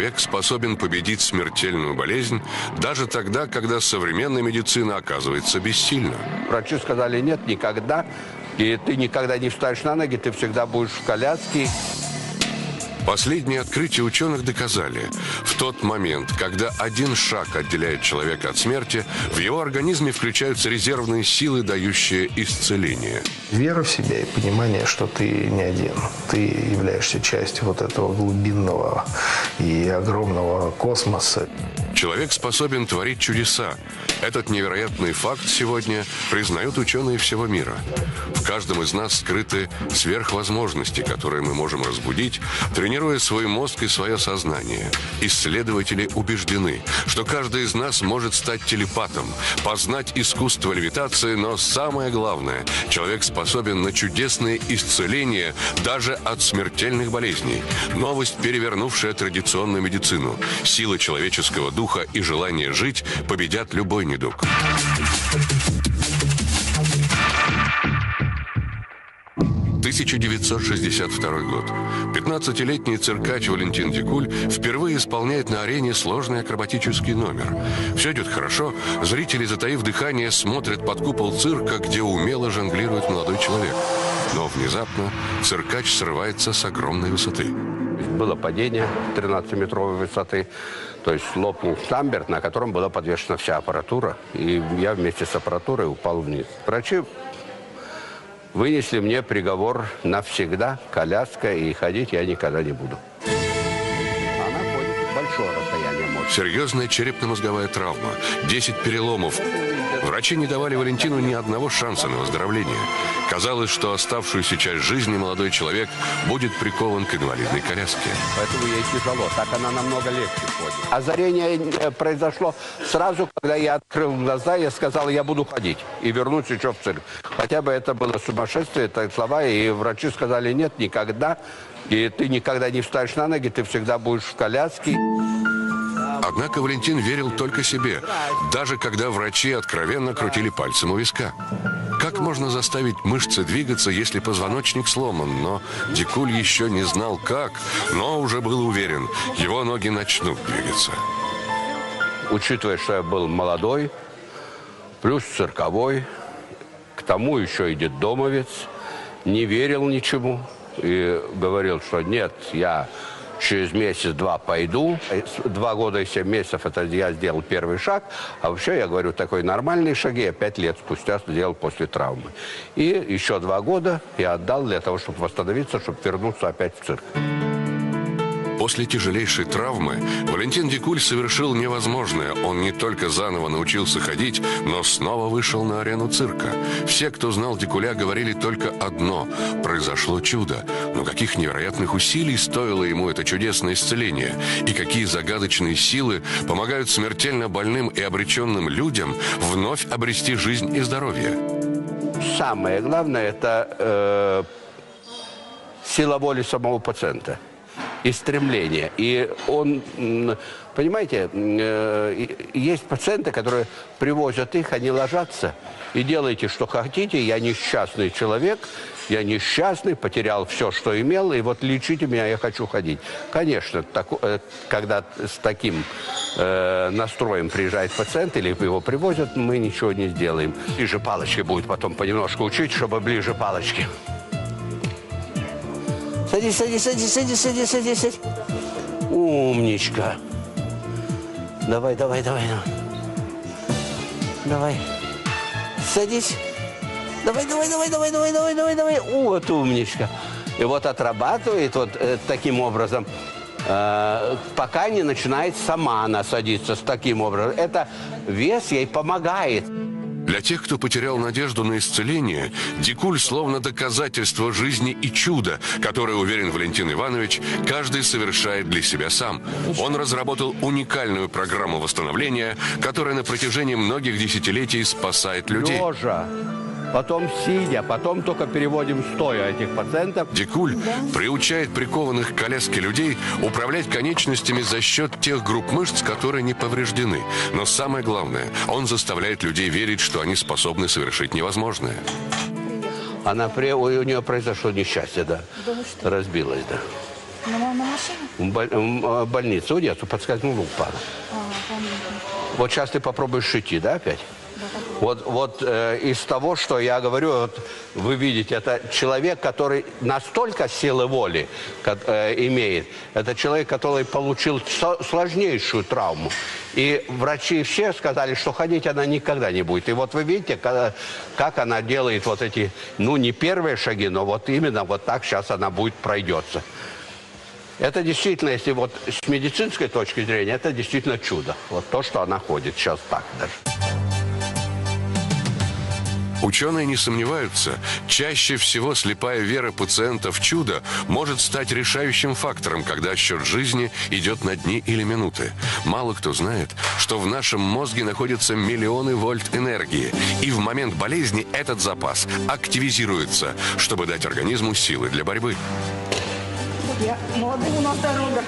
человек способен победить смертельную болезнь даже тогда, когда современная медицина оказывается бессильна. Врачи сказали: нет, никогда. И ты никогда не встанешь на ноги, ты всегда будешь в коляске. Последние открытия ученых доказали, в тот момент, когда один шаг отделяет человека от смерти, в его организме включаются резервные силы, дающие исцеление. Вера в себя и понимание, что ты не один. Ты являешься частью вот этого глубинного и огромного космоса. Человек способен творить чудеса. Этот невероятный факт сегодня признают ученые всего мира. В каждом из нас скрыты сверхвозможности, которые мы можем разбудить, тренируя свой мозг и свое сознание. Исследователи убеждены, что каждый из нас может стать телепатом, познать искусство левитации, но самое главное, человек способен на чудесное исцеление даже от смертельных болезней. Новость, перевернувшая традиционную медицину. Сила человеческого духа и желание жить победят любой недуг. 1962 год. 15-летний циркач Валентин Дикуль впервые исполняет на арене сложный акробатический номер. Все идет хорошо, зрители, затаив дыхание, смотрят под купол цирка, где умело жонглирует молодой человек. Но внезапно циркач срывается с огромной высоты. Было падение 13-метровой высоты, то есть лопнул штамбер, на котором была подвешена вся аппаратура, и я вместе с аппаратурой упал вниз. Врачи вынесли мне приговор навсегда, коляска, и ходить я никогда не буду. Она ходит большое расстояние. Серьезная черепно-мозговая травма, 10 переломов. Врачи не давали Валентину ни одного шанса на выздоровление. Казалось, что оставшуюся часть жизни молодой человек будет прикован к инвалидной коляске. Поэтому ей тяжело, так она намного легче ходит. Озарение произошло сразу, когда я открыл глаза, я сказал: я буду ходить и вернусь еще в цирк. Хотя бы это было сумасшествие, так слова, и врачи сказали: нет, никогда. И ты никогда не встанешь на ноги, ты всегда будешь в коляске. Однако Валентин верил только себе, даже когда врачи откровенно крутили пальцем у виска. Как можно заставить мышцы двигаться, если позвоночник сломан? Но Дикуль еще не знал как, но уже был уверен, его ноги начнут двигаться. Учитывая, что я был молодой, плюс цирковой, к тому еще и детдомовец, не верил ничему и говорил, что нет, я через месяц-два пойду. 2 года и 7 месяцев это я сделал первый шаг. А вообще, я говорю, такой нормальные шаги я 5 лет спустя сделал после травмы. И еще 2 года я отдал для того, чтобы восстановиться, чтобы вернуться опять в цирк. После тяжелейшей травмы Валентин Дикуль совершил невозможное. Он не только заново научился ходить, но снова вышел на арену цирка. Все, кто знал Дикуля, говорили только одно – произошло чудо. Но каких невероятных усилий стоило ему это чудесное исцеление? И какие загадочные силы помогают смертельно больным и обреченным людям вновь обрести жизнь и здоровье? Самое главное – это сила воли самого пациента. И стремление. И он, понимаете, есть пациенты, которые привозят их, они ложатся, и делайте, что хотите, я несчастный человек, я несчастный, потерял все, что имел, и вот лечите меня, я хочу ходить. Конечно, когда с таким настроем приезжает пациент или его привозят, мы ничего не сделаем. Ближе палочки будет потом понемножку учить, чтобы ближе палочки. Садись, садись, садись, садись, садись, садись, садись. Умничка. Давай, давай, давай. Давай. Садись. Давай, давай, давай, давай, давай, давай, давай, давай. Вот умничка. И вот отрабатывает вот таким образом, пока не начинает сама она садиться с таким образом. Это вес ей помогает. Для тех, кто потерял надежду на исцеление, Дикуль словно доказательство жизни и чуда, которое, уверен Валентин Иванович, каждый совершает для себя сам. Он разработал уникальную программу восстановления, которая на протяжении многих десятилетий спасает людей. Лежа, потом сидя, потом только переводим стоя этих пациентов. Дикуль приучает прикованных к коляске людей управлять конечностями за счет тех групп мышц, которые не повреждены. Но самое главное, он заставляет людей верить, что они способны совершить невозможное. У нее произошло несчастье, да. Разбилась, да. На машине? В больнице, у детства подскользнула, упала. Понятно. Вот сейчас ты попробуешь идти, да, опять? Вот из того, что я говорю, вот вы видите, это человек, который настолько силы воли имеет. Это человек, который получил сложнейшую травму. И врачи все сказали, что ходить она никогда не будет. И вот вы видите, как она делает вот эти, ну, не первые шаги, но вот именно вот так сейчас она будет пройдется. Это действительно, если вот с медицинской точки зрения, это действительно чудо. Вот то, что она ходит сейчас так даже. Ученые не сомневаются, чаще всего слепая вера пациента в чудо может стать решающим фактором, когда счет жизни идет на дни или минуты. Мало кто знает, что в нашем мозге находятся миллионы вольт энергии, и в момент болезни этот запас активизируется, чтобы дать организму силы для борьбы. Молодым у нас дорога.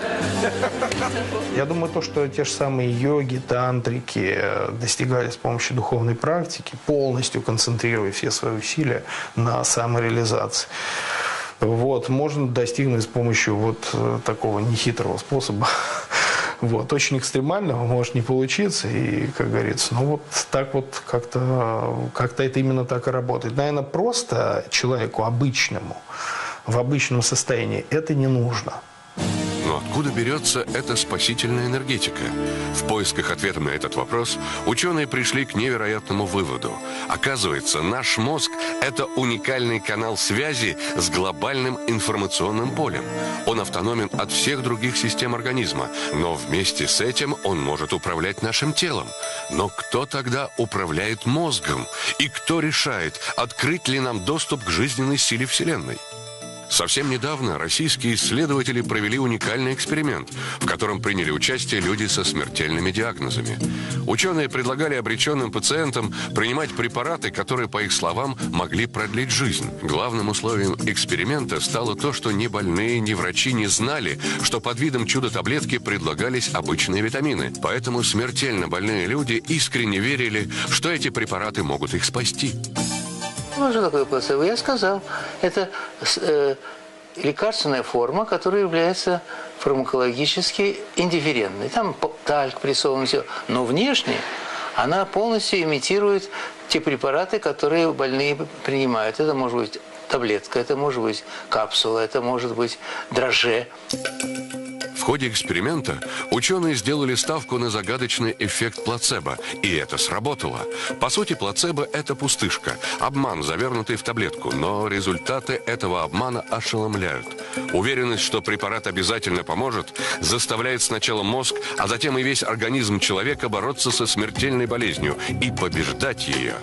Я думаю, то, что те же самые йоги, тантрики достигали с помощью духовной практики, полностью концентрируя все свои усилия на самореализации. Вот, можно достигнуть с помощью вот такого нехитрого способа. Вот, очень экстремального может не получиться, и, как говорится, ну вот так вот как-то это именно так и работает. Наверное, просто человеку обычному, в обычном состоянии это не нужно. Но откуда берется эта спасительная энергетика? В поисках ответа на этот вопрос ученые пришли к невероятному выводу. Оказывается, наш мозг – это уникальный канал связи с глобальным информационным полем. Он автономен от всех других систем организма, но вместе с этим он может управлять нашим телом. Но кто тогда управляет мозгом? И кто решает, открыть ли нам доступ к жизненной силе Вселенной? Совсем недавно российские исследователи провели уникальный эксперимент, в котором приняли участие люди со смертельными диагнозами. Ученые предлагали обреченным пациентам принимать препараты, которые, по их словам, могли продлить жизнь. Главным условием эксперимента стало то, что ни больные, ни врачи не знали, что под видом чудо-таблетки предлагались обычные витамины. Поэтому смертельно больные люди искренне верили, что эти препараты могут их спасти. Ну, что такое плацебо? Я сказал, это лекарственная форма, которая является фармакологически индифферентной. Там тальк прессован, все. Но внешне она полностью имитирует те препараты, которые больные принимают. Это может быть таблетка, это может быть капсула, это может быть дрожжи. В ходе эксперимента ученые сделали ставку на загадочный эффект плацебо, и это сработало. По сути, плацебо – это пустышка, обман, завернутый в таблетку, но результаты этого обмана ошеломляют. Уверенность, что препарат обязательно поможет, заставляет сначала мозг, а затем и весь организм человека бороться со смертельной болезнью и побеждать ее.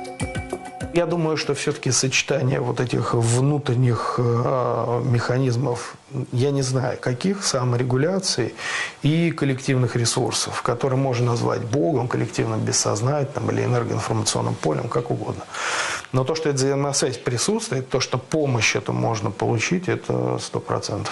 Я думаю, что все-таки сочетание вот этих внутренних механизмов, я не знаю каких, саморегуляции и коллективных ресурсов, которые можно назвать Богом, коллективным бессознательным или энергоинформационным полем, как угодно. Но то, что эта взаимосвязь присутствует, то, что помощь эту можно получить, это 100%.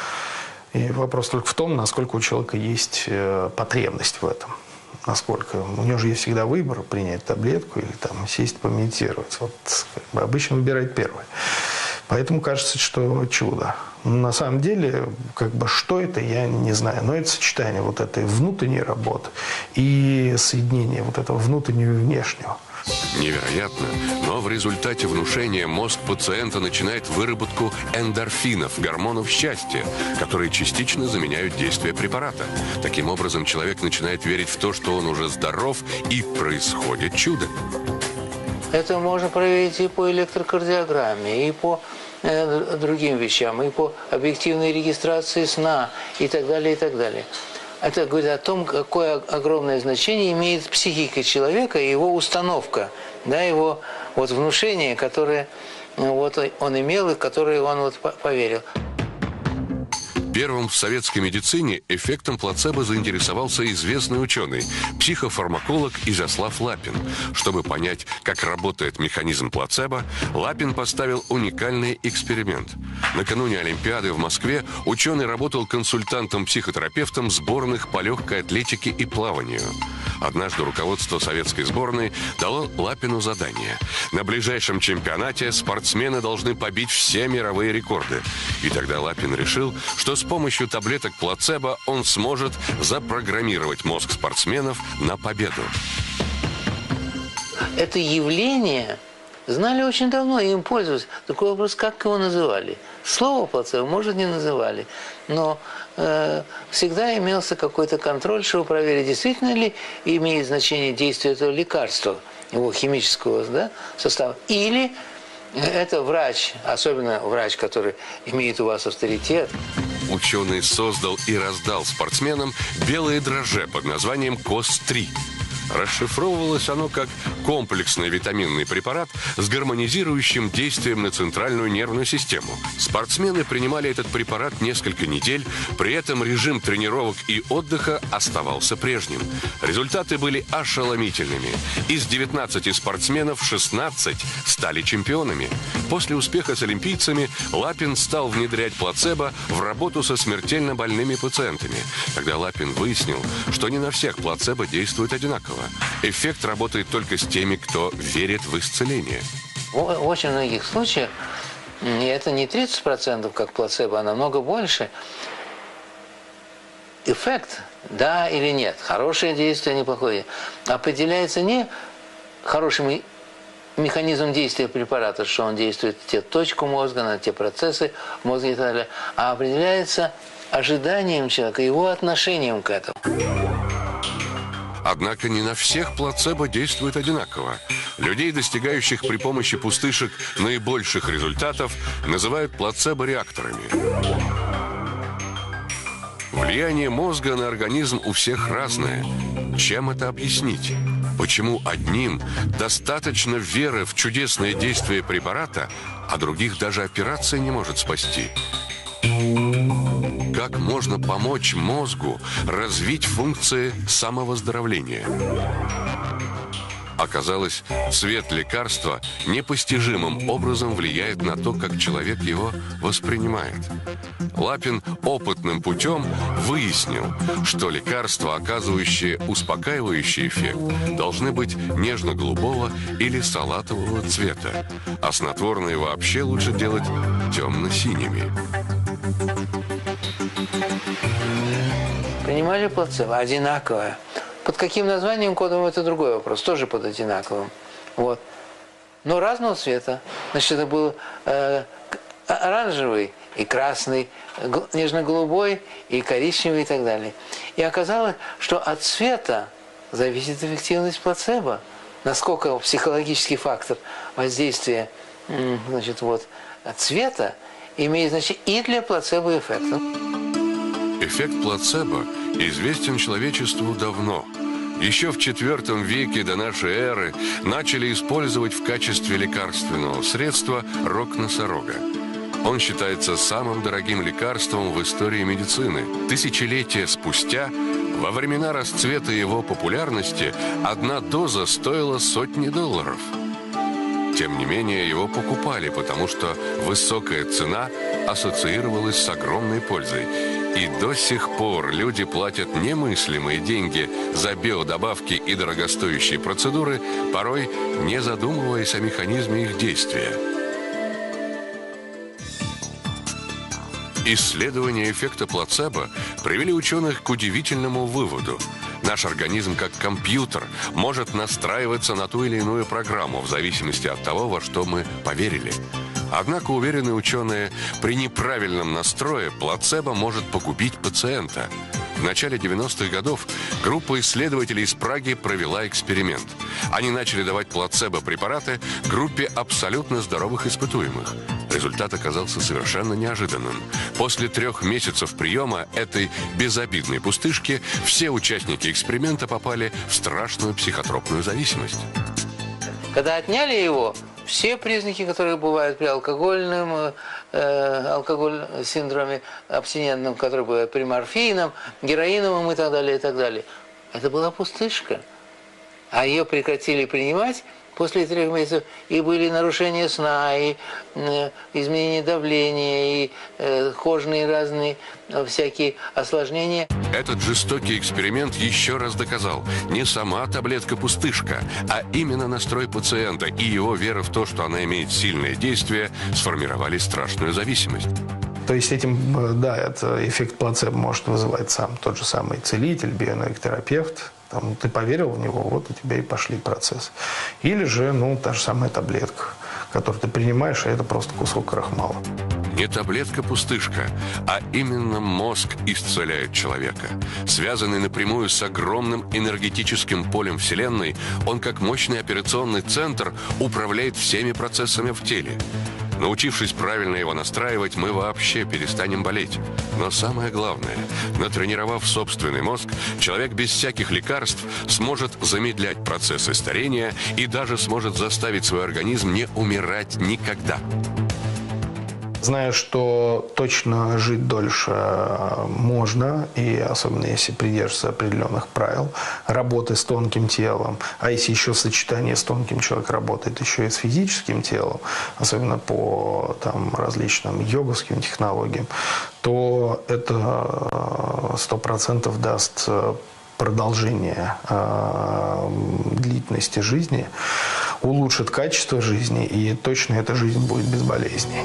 И вопрос только в том, насколько у человека есть потребность в этом. Насколько. У него же есть всегда выбор, принять таблетку или там сесть помедитировать. Вот как бы обычно выбирает первое. Поэтому кажется, что чудо. Но на самом деле, как бы, что это, я не знаю. Но это сочетание вот этой внутренней работы и соединение вот этого внутреннего и внешнего. Невероятно, но в результате внушения мозг пациента начинает выработку эндорфинов, гормонов счастья, которые частично заменяют действие препарата. Таким образом, человек начинает верить в то, что он уже здоров, и происходит чудо. Это можно проверить и по электрокардиограмме, и по другим вещам, и по объективной регистрации сна, и так далее, и так далее. Это говорит о том, какое огромное значение имеет психика человека и его установка, да, его вот внушение, которое вот он имел и в которое он вот поверил. Первым в советской медицине эффектом плацебо заинтересовался известный ученый, психофармаколог Изяслав Лапин. Чтобы понять, как работает механизм плацебо, Лапин поставил уникальный эксперимент. Накануне Олимпиады в Москве ученый работал консультантом-психотерапевтом сборных по легкой атлетике и плаванию. Однажды руководство советской сборной дало Лапину задание. На ближайшем чемпионате спортсмены должны побить все мировые рекорды. И тогда Лапин решил, что с помощью таблеток плацебо он сможет запрограммировать мозг спортсменов на победу. Это явление знали очень давно, и им пользовались. Такой вопрос, как его называли? Слово плацебо, может, не называли, но всегда имелся какой-то контроль, чтобы проверить, действительно ли имеет значение действие этого лекарства, его химического, да, состава, или это врач, особенно врач, который имеет у вас авторитет. Ученый создал и раздал спортсменам белое дрожжи под названием КОС-3. Расшифровывалось оно как комплексный витаминный препарат с гармонизирующим действием на центральную нервную систему. Спортсмены принимали этот препарат несколько недель, при этом режим тренировок и отдыха оставался прежним. Результаты были ошеломительными. Из 19 спортсменов 16 стали чемпионами. После успеха с олимпийцами Лапин стал внедрять плацебо в работу со смертельно больными пациентами. Тогда Лапин выяснил, что не на всех плацебо действует одинаково. Эффект работает только с теми, кто верит в исцеление. В очень многих случаях, и это не 30%, как плацебо, а намного больше, эффект, да или нет, хорошее действие, неплохое, определяется не хорошим механизмом действия препарата, что он действует на те точку мозга, на те процессы мозга и так далее, а определяется ожиданием человека, его отношением к этому. Однако не на всех плацебо действует одинаково. Людей, достигающих при помощи пустышек наибольших результатов, называют плацебо-реакторами. Влияние мозга на организм у всех разное. Чем это объяснить? Почему одним достаточно веры в чудесное действие препарата, а других даже операция не может спасти? Как можно помочь мозгу развить функции самовоздоровления? Оказалось, цвет лекарства непостижимым образом влияет на то, как человек его воспринимает. Лапин опытным путем выяснил, что лекарства, оказывающие успокаивающий эффект, должны быть нежно-голубого или салатового цвета, а снотворные вообще лучше делать темно-синими. Принимали плацебо одинаковое. Под каким названием кодом — это другой вопрос, тоже под одинаковым. Вот. Но разного цвета. Значит, это был оранжевый и красный, нежно-голубой и коричневый и так далее. И оказалось, что от цвета зависит эффективность плацебо. Насколько психологический фактор воздействия, значит, вот, цвета имеет значение и для плацебо-эффекта. Эффект плацебо известен человечеству давно. Еще в IV веке до нашей эры начали использовать в качестве лекарственного средства рог носорога. Он считается самым дорогим лекарством в истории медицины. Тысячелетия спустя, во времена расцвета его популярности, одна доза стоила сотни $. Тем не менее, его покупали, потому что высокая цена ассоциировалась с огромной пользой. И до сих пор люди платят немыслимые деньги за биодобавки и дорогостоящие процедуры, порой не задумываясь о механизме их действия. Исследования эффекта плацебо привели ученых к удивительному выводу. Наш организм, как компьютер, может настраиваться на ту или иную программу в зависимости от того, во что мы поверили. Однако, уверены ученые, при неправильном настрое плацебо может погубить пациента. В начале 90-х годов группа исследователей из Праги провела эксперимент. Они начали давать плацебо-препараты группе абсолютно здоровых испытуемых. Результат оказался совершенно неожиданным. После 3 месяцев приема этой безобидной пустышки все участники эксперимента попали в страшную психотропную зависимость. Когда отняли его, все признаки, которые бывают при алкогольном алкоголь в синдроме абстинентном, который был при морфином, героиновом и так далее, и так далее. Это была пустышка. А ее прекратили принимать после 3 месяцев, и были нарушения сна, и изменение давления, и кожные разные всякие осложнения. Этот жестокий эксперимент еще раз доказал, не сама таблетка-пустышка, а именно настрой пациента и его вера в то, что она имеет сильное действие, сформировали страшную зависимость. То есть этим, да, это эффект плацебо может вызывать сам тот же самый целитель, биоэнерготерапевт. Там, ты поверил в него, вот у тебя и пошли процессы. Или же, ну, та же самая таблетка, которую ты принимаешь, а это просто кусок крахмала. Не таблетка-пустышка, а именно мозг исцеляет человека. Связанный напрямую с огромным энергетическим полем Вселенной, он как мощный операционный центр управляет всеми процессами в теле. Научившись правильно его настраивать, мы вообще перестанем болеть. Но самое главное, натренировав собственный мозг, человек без всяких лекарств сможет замедлять процессы старения и даже сможет заставить свой организм не умирать никогда. Знаю, что точно жить дольше можно, и особенно если придерживаться определенных правил работы с тонким телом, а если еще сочетание с тонким человек работает еще и с физическим телом, особенно по там, различным йоговским технологиям, то это 100% даст продолжение длительности жизни, улучшит качество жизни, и точно эта жизнь будет без болезней.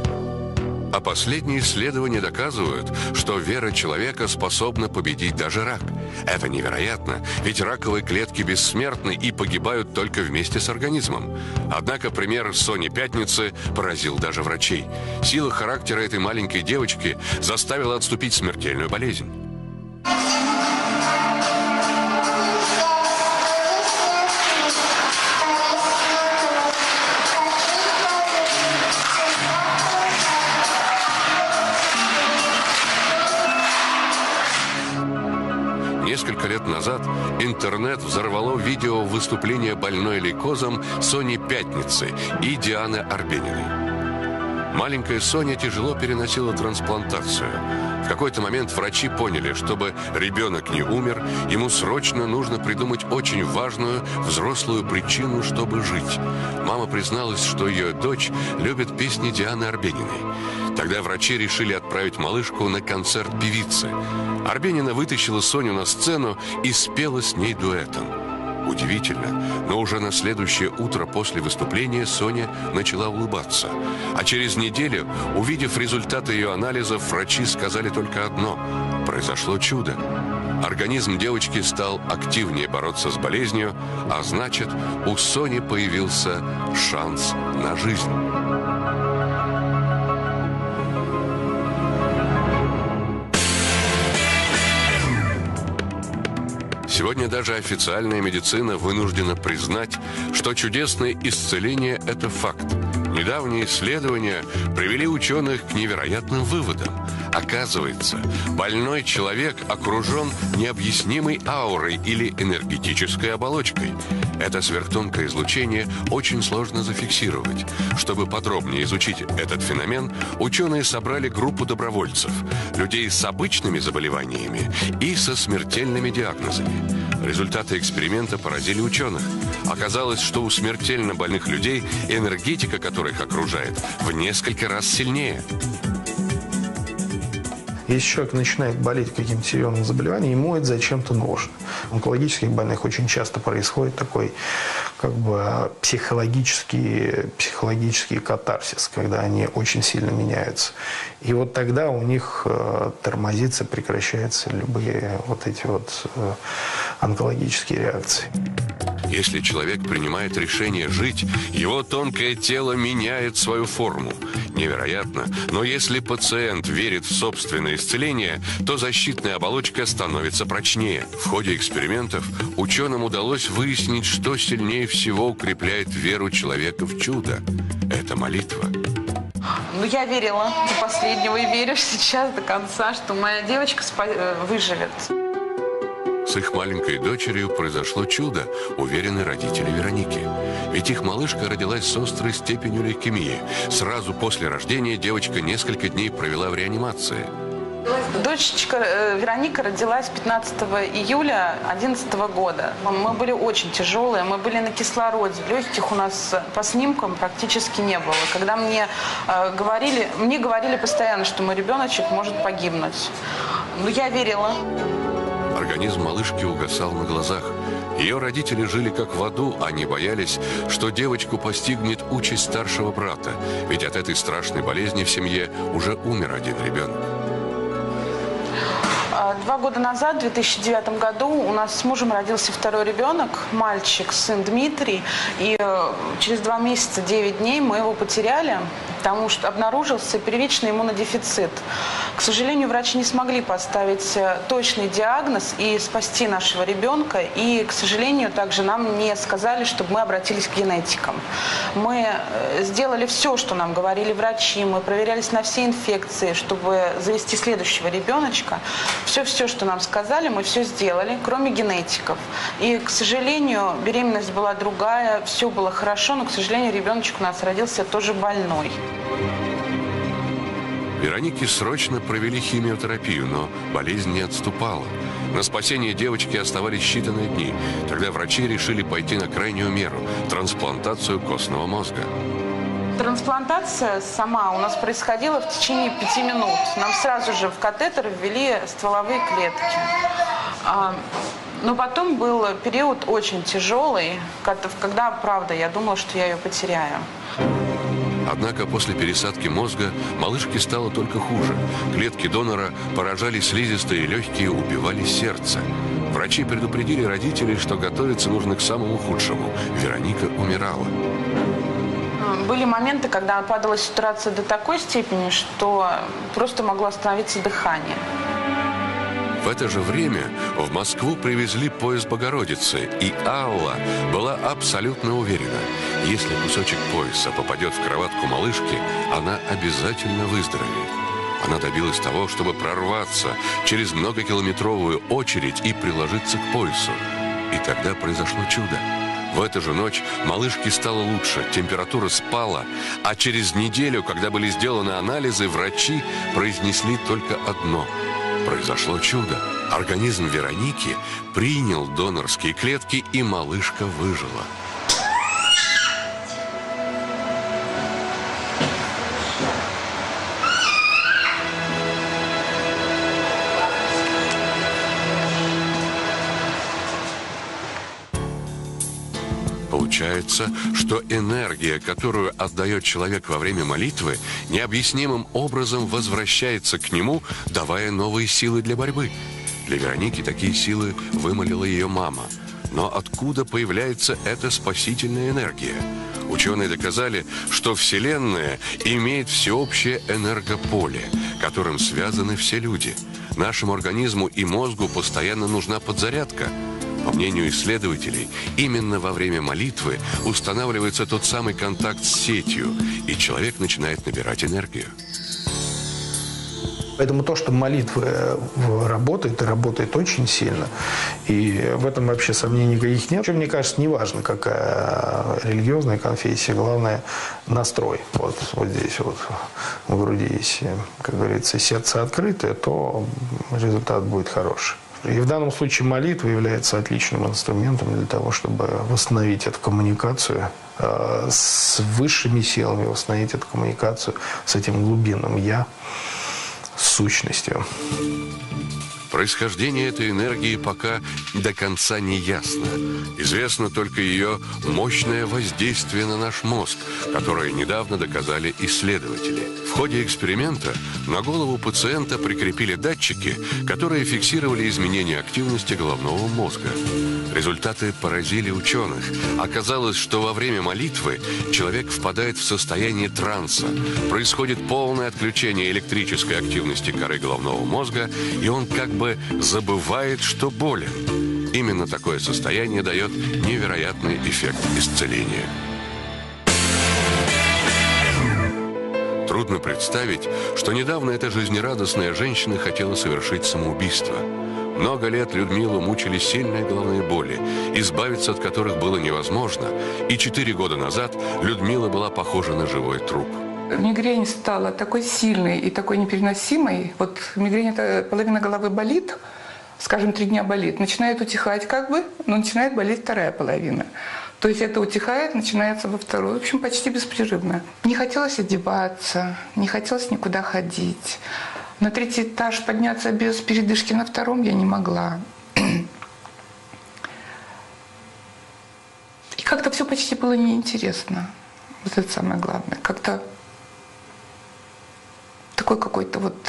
А последние исследования доказывают, что вера человека способна победить даже рак. Это невероятно, ведь раковые клетки бессмертны и погибают только вместе с организмом. Однако пример Сони Пятницы поразил даже врачей. Сила характера этой маленькой девочки заставила отступить смертельную болезнь. Несколько лет назад интернет взорвало видео выступления больной лейкозом Сони Пятницы и Дианы Арбениной. Маленькая Соня тяжело переносила трансплантацию. В какой-то момент врачи поняли, чтобы ребенок не умер, ему срочно нужно придумать очень важную взрослую причину, чтобы жить. Мама призналась, что ее дочь любит песни Дианы Арбениной. Тогда врачи решили отправить малышку на концерт певицы. Арбенина вытащила Соню на сцену и спела с ней дуэтом. Удивительно, но уже на следующее утро после выступления Соня начала улыбаться. А через неделю, увидев результаты ее анализов, врачи сказали только одно – произошло чудо. Организм девочки стал активнее бороться с болезнью, а значит, у Сони появился шанс на жизнь. Сегодня даже официальная медицина вынуждена признать, что чудесное исцеление – это факт. Недавние исследования привели ученых к невероятным выводам. Оказывается, больной человек окружен необъяснимой аурой или энергетической оболочкой. Это сверхтонкое излучение очень сложно зафиксировать. Чтобы подробнее изучить этот феномен, ученые собрали группу добровольцев, людей с обычными заболеваниями и со смертельными диагнозами. Результаты эксперимента поразили ученых. Оказалось, что у смертельно больных людей энергетика, которая их окружает, в несколько раз сильнее. Если человек начинает болеть каким-то серьезным заболеванием, ему это зачем-то нужно. У онкологических больных очень часто происходит такой как бы психологический катарсис, когда они очень сильно меняются. И вот тогда у них тормозится, прекращаются любые вот эти вот онкологические реакции. Если человек принимает решение жить, его тонкое тело меняет свою форму. Невероятно, но если пациент верит в собственное исцеление, то защитная оболочка становится прочнее. В ходе экспериментов ученым удалось выяснить, что сильнее всего укрепляет веру человека в чудо. Это молитва. Ну, я верила до последнего и верю сейчас до конца, что моя девочка выживет. С их маленькой дочерью произошло чудо, уверены родители Вероники. Ведь их малышка родилась с острой степенью лейкемии. Сразу после рождения девочка несколько дней провела в реанимации. Дочечка Вероника родилась 15 июля 2011 года. Мы были очень тяжелые, мы были на кислороде. Легких у нас по снимкам практически не было. Когда мне говорили постоянно, что мой ребеночек может погибнуть. Но я верила. Организм малышки угасал на глазах. Ее родители жили как в аду, они боялись, что девочку постигнет участь старшего брата. Ведь от этой страшной болезни в семье уже умер один ребенок. 2 года назад, в 2009 году, у нас с мужем родился второй ребенок, мальчик, сын Дмитрий. И через 2 месяца, 9 дней мы его потеряли, потому что обнаружился первичный иммунодефицит. К сожалению, врачи не смогли поставить точный диагноз и спасти нашего ребенка. И, к сожалению, также нам не сказали, чтобы мы обратились к генетикам. Мы сделали все, что нам говорили врачи. Мы проверялись на все инфекции, чтобы завести следующего ребеночка. Все, что нам сказали, мы все сделали, кроме генетиков. И, к сожалению, беременность была другая, все было хорошо, но, к сожалению, ребеночек у нас родился тоже больной. Веронике срочно провели химиотерапию, но болезнь не отступала. На спасение девочки оставались считанные дни. Тогда врачи решили пойти на крайнюю меру – трансплантацию костного мозга. Трансплантация сама у нас происходила в течение 5 минут. Нам сразу же в катетер ввели стволовые клетки. Но потом был период очень тяжелый, когда, правда, я думала, что я ее потеряю. Однако после пересадки мозга малышке стало только хуже. Клетки донора поражали слизистые легкие, убивали сердце. Врачи предупредили родителей, что готовиться нужно к самому худшему. Вероника умирала. Были моменты, когда падала сатурация до такой степени, что просто могло остановиться дыхание. В это же время в Москву привезли пояс Богородицы, и Алла была абсолютно уверена, если кусочек пояса попадет в кроватку малышки, она обязательно выздоровеет. Она добилась того, чтобы прорваться через многокилометровую очередь и приложиться к поясу. И тогда произошло чудо. В эту же ночь малышке стало лучше, температура спала, а через неделю, когда были сделаны анализы, врачи произнесли только одно – произошло чудо. Организм Вероники принял донорские клетки, и малышка выжила. Получается, что энергия, которую отдает человек во время молитвы, необъяснимым образом возвращается к нему, давая новые силы для борьбы. Для Вероники такие силы вымолила ее мама. Но откуда появляется эта спасительная энергия? Ученые доказали, что Вселенная имеет всеобщее энергополе, которым связаны все люди. Нашему организму и мозгу постоянно нужна подзарядка. По мнению исследователей, именно во время молитвы устанавливается тот самый контакт с сетью, и человек начинает набирать энергию. Поэтому то, что молитва работает, и работает очень сильно, и в этом вообще сомнений никаких нет. Мне кажется, не важно, какая религиозная конфессия, главное – настрой. Вот здесь вот в груди, если, как говорится, сердце открытое, то результат будет хороший. И в данном случае молитва является отличным инструментом для того, чтобы восстановить эту коммуникацию с высшими силами, восстановить эту коммуникацию с этим глубинным «я», с сущностью. Происхождение этой энергии пока до конца не ясно. Известно только ее мощное воздействие на наш мозг, которое недавно доказали исследователи. В ходе эксперимента на голову пациента прикрепили датчики, которые фиксировали изменения активности головного мозга. Результаты поразили ученых. Оказалось, что во время молитвы человек впадает в состояние транса. Происходит полное отключение электрической активности коры головного мозга, и он как бы забывает, что болен. Именно такое состояние дает невероятный эффект исцеления. Трудно представить, что недавно эта жизнерадостная женщина хотела совершить самоубийство. Много лет Людмилу мучили сильные головные боли, избавиться от которых было невозможно. И 4 года назад Людмила была похожа на живой труп. Мигрень стала такой сильной и такой непереносимой. Вот мигрень – это половина головы болит, скажем, 3 дня болит. Начинает утихать как бы, но начинает болеть вторая половина. То есть это утихает, начинается во вторую. В общем, почти беспрерывно. Не хотелось одеваться, не хотелось никуда ходить. На 3-й этаж подняться без передышки на 2-м я не могла. И как-то все почти было неинтересно. Вот это самое главное. Как-то такой какой-то вот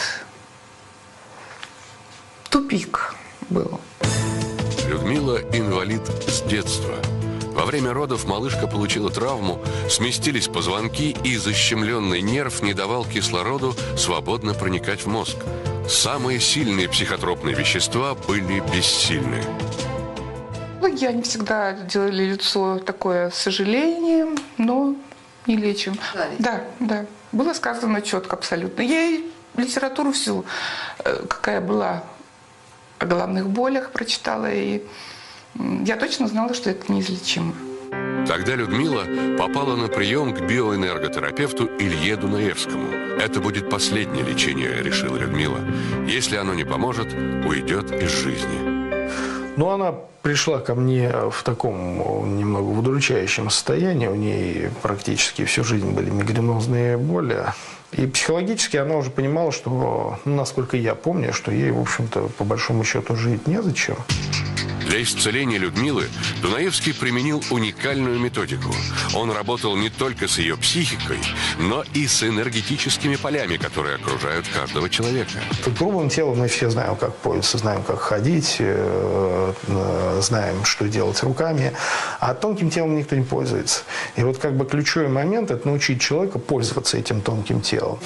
тупик был. Людмила инвалид с детства. Во время родов малышка получила травму, сместились позвонки, и защемленный нерв не давал кислороду свободно проникать в мозг. Самые сильные психотропные вещества были бессильны. Они всегда делали лицо такое с сожалением, но не лечим. Да, да. Было сказано четко абсолютно. Я и литературу всю, какая была, о головных болях прочитала, и я точно знала, что это неизлечимо. Тогда Людмила попала на прием к биоэнерготерапевту Илье Дунаевскому. Это будет последнее лечение, решила Людмила. Если оно не поможет, уйдет из жизни. Но она пришла ко мне в таком немного удручающем состоянии. У ней практически всю жизнь были мигренозные боли. И психологически она уже понимала, что, насколько я помню, что ей, в общем-то, по большому счету жить незачем. Для исцеления Людмилы Дунаевский применил уникальную методику. Он работал не только с ее психикой, но и с энергетическими полями, которые окружают каждого человека. Грубым телом мы все знаем, как пользоваться, знаем, как ходить, знаем, что делать руками, а тонким телом никто не пользуется. И вот как бы ключевой момент – это научить человека пользоваться этим тонким телом.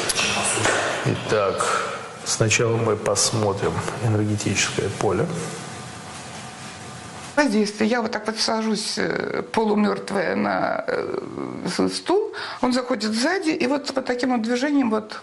Итак, сначала мы посмотрим энергетическое поле. Воздействие. Я вот так вот сажусь полумертвая на стул, он заходит сзади, и вот таким вот движением вот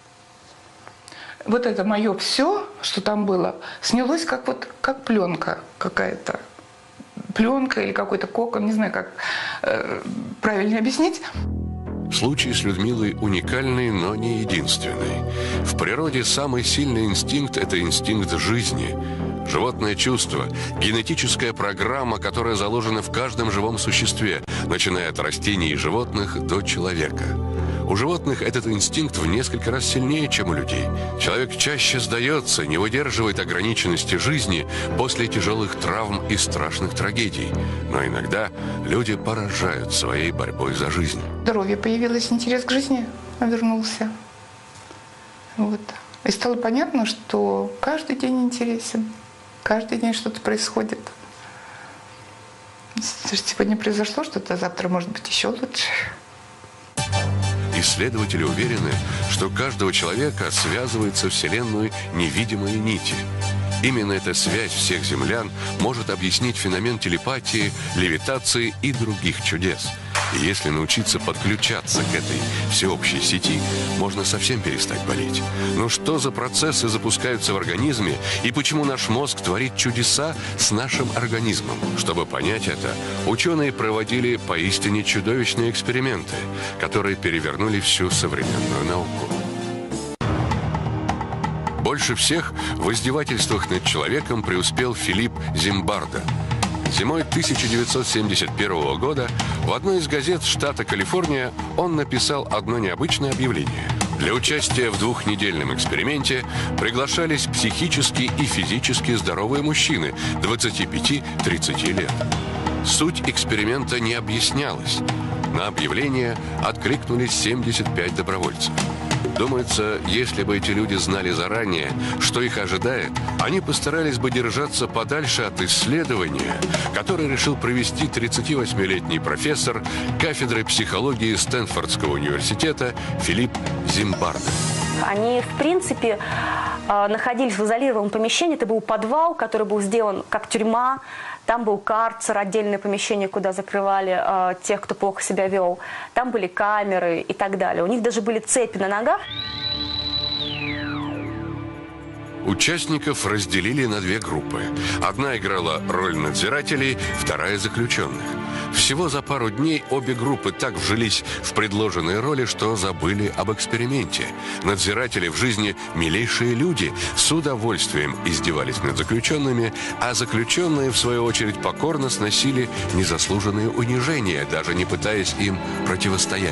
это мое все, что там было, снялось как пленка какая-то. Пленка или какой-то кокон, не знаю, как правильно объяснить. Случай с Людмилой уникальный, но не единственный. В природе самый сильный инстинкт – это инстинкт жизни. Животное чувство, генетическая программа, которая заложена в каждом живом существе, начиная от растений и животных до человека. У животных этот инстинкт в несколько раз сильнее, чем у людей. Человек чаще сдается, не выдерживает ограниченности жизни после тяжелых травм и страшных трагедий. Но иногда люди поражают своей борьбой за жизнь. Здоровье появилось, интерес к жизни вернулся. Вот. И стало понятно, что каждый день интересен. Каждый день что-то происходит. Сегодня произошло что-то, а завтра может быть еще лучше. Исследователи уверены, что каждого человека связывает со Вселенной невидимые нити. Именно эта связь всех землян может объяснить феномен телепатии, левитации и других чудес. И если научиться подключаться к этой всеобщей сети, можно совсем перестать болеть. Но что за процессы запускаются в организме и почему наш мозг творит чудеса с нашим организмом? Чтобы понять это, ученые проводили поистине чудовищные эксперименты, которые перевернули всю современную науку. Больше всех в издевательствах над человеком преуспел Филипп Зимбардо. Зимой 1971 года в одной из газет штата Калифорния он написал одно необычное объявление. Для участия в 2-недельном эксперименте приглашались психически и физически здоровые мужчины 25-30 лет. Суть эксперимента не объяснялась. На объявление откликнулись 75 добровольцев. Думается, если бы эти люди знали заранее, что их ожидает, они постарались бы держаться подальше от исследования, которое решил провести 38-летний профессор кафедры психологии Стэнфордского университета Филипп Зимбардо. Они, в принципе, находились в изолированном помещении. Это был подвал, который был сделан как тюрьма. Там был карцер, отдельное помещение, куда закрывали тех, кто плохо себя вел. Там были камеры и так далее. У них даже были цепи на ногах. Участников разделили на две группы. Одна играла роль надзирателей, вторая – заключенных. Всего за пару дней обе группы так вжились в предложенные роли, что забыли об эксперименте. Надзиратели в жизни милейшие люди с удовольствием издевались над заключенными, а заключенные, в свою очередь, покорно сносили незаслуженные унижения, даже не пытаясь им противостоять.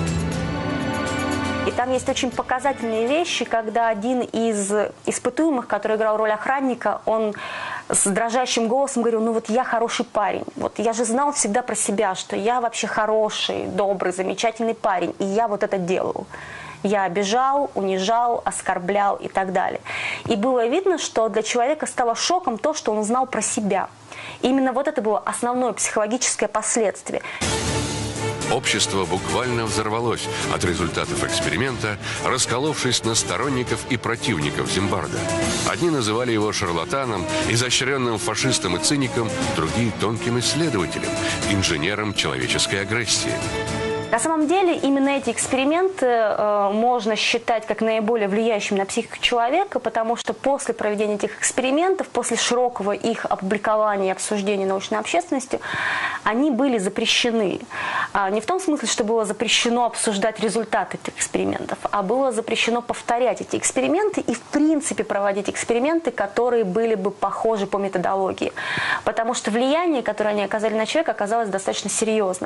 И там есть очень показательные вещи, когда один из испытуемых, который играл роль охранника, он с дрожащим голосом говорил: ну вот я хороший парень, вот я же знал всегда про себя, что я вообще хороший, добрый, замечательный парень, и я вот это делал. Я обижал, унижал, оскорблял и так далее. И было видно, что для человека стало шоком то, что он узнал про себя. И именно вот это было основное психологическое последствие. Общество буквально взорвалось от результатов эксперимента, расколовшись на сторонников и противников Зимбарда. Одни называли его шарлатаном, изощренным фашистом и циником, другие – тонким исследователем, инженером человеческой агрессии. На самом деле, именно эти эксперименты можно считать как наиболее влияющими на психику человека, потому что после проведения этих экспериментов, после широкого их опубликования и обсуждения научной общественностью, они были запрещены. Не в том смысле, что было запрещено обсуждать результаты этих экспериментов, а было запрещено повторять эти эксперименты и, в принципе, проводить эксперименты, которые были бы похожи по методологии. Потому что влияние, которое они оказали на человека, оказалось достаточно серьезным.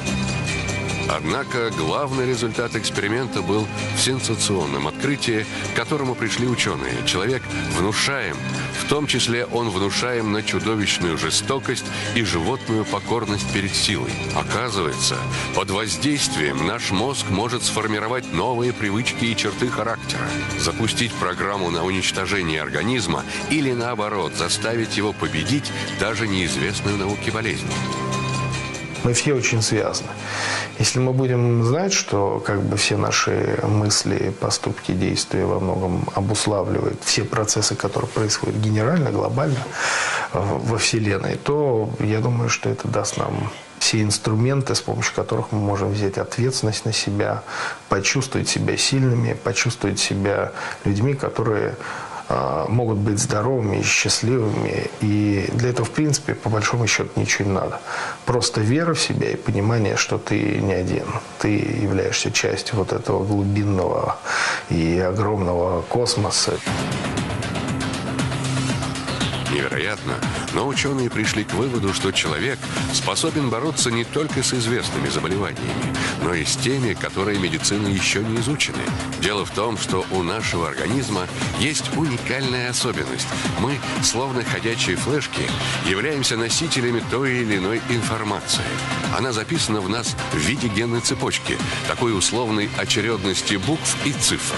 Однако главный результат эксперимента был в сенсационном открытии, к которому пришли ученые. Человек внушаем, в том числе он внушаем на чудовищную жестокость и животную покорность перед силой. Оказывается, под воздействием наш мозг может сформировать новые привычки и черты характера, запустить программу на уничтожение организма или, наоборот, заставить его победить даже неизвестную науке болезнь. Мы все очень связаны. Если мы будем знать, что как бы все наши мысли, поступки, действия во многом обуславливают все процессы, которые происходят генерально, глобально во Вселенной, то я думаю, что это даст нам все инструменты, с помощью которых мы можем взять ответственность на себя, почувствовать себя сильными, почувствовать себя людьми, которые могут быть здоровыми и счастливыми. И для этого, в принципе, по большому счету ничего не надо. Просто вера в себя и понимание, что ты не один. Ты являешься частью вот этого глубинного и огромного космоса. Невероятно, но ученые пришли к выводу, что человек способен бороться не только с известными заболеваниями, но и с теми, которые медицина еще не изучены. Дело в том, что у нашего организма есть уникальная особенность. Мы, словно ходячие флешки, являемся носителями той или иной информации. Она записана в нас в виде генной цепочки, такой условной очередности букв и цифр.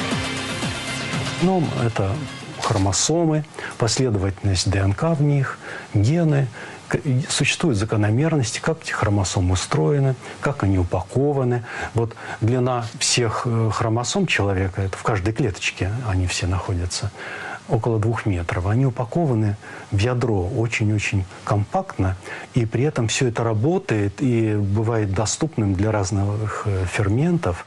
Ну, это хромосомы, последовательность ДНК в них, гены. Существуют закономерности, как эти хромосомы устроены, как они упакованы. Вот длина всех хромосом человека, это в каждой клеточке они все находятся, около 2 метров. Они упакованы в ядро очень-очень компактно, и при этом все это работает и бывает доступным для разных ферментов.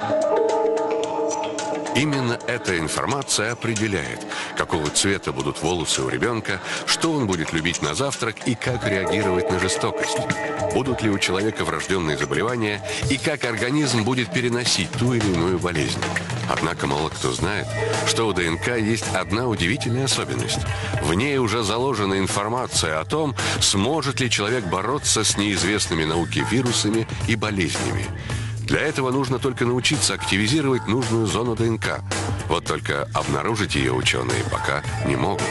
Именно эта информация определяет, какого цвета будут волосы у ребенка, что он будет любить на завтрак и как реагировать на жестокость. Будут ли у человека врожденные заболевания и как организм будет переносить ту или иную болезнь. Однако мало кто знает, что у ДНК есть одна удивительная особенность. В ней уже заложена информация о том, сможет ли человек бороться с неизвестными науке вирусами и болезнями. Для этого нужно только научиться активизировать нужную зону ДНК. Вот только обнаружить ее ученые пока не могут.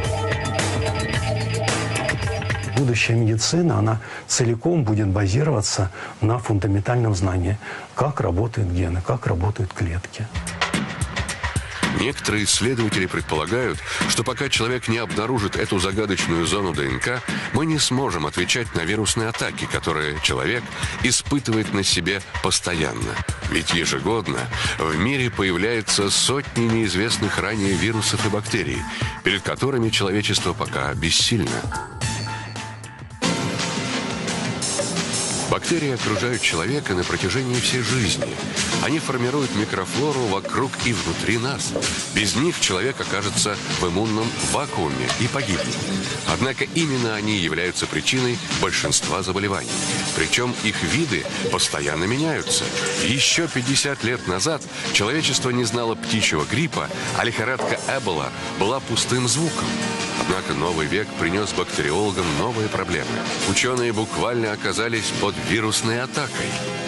Будущая медицина, она целиком будет базироваться на фундаментальном знании, как работают гены, как работают клетки. Некоторые исследователи предполагают, что пока человек не обнаружит эту загадочную зону ДНК, мы не сможем отвечать на вирусные атаки, которые человек испытывает на себе постоянно. Ведь ежегодно в мире появляются сотни неизвестных ранее вирусов и бактерий, перед которыми человечество пока бессильно. Бактерии окружают человека на протяжении всей жизни. Они формируют микрофлору вокруг и внутри нас. Без них человек окажется в иммунном вакууме и погибнет. Однако именно они являются причиной большинства заболеваний. Причем их виды постоянно меняются. Еще 50 лет назад человечество не знало птичьего гриппа, а лихорадка Эбола была пустым звуком. Однако новый век принес бактериологам новые проблемы. Ученые буквально оказались под вирусной атакой.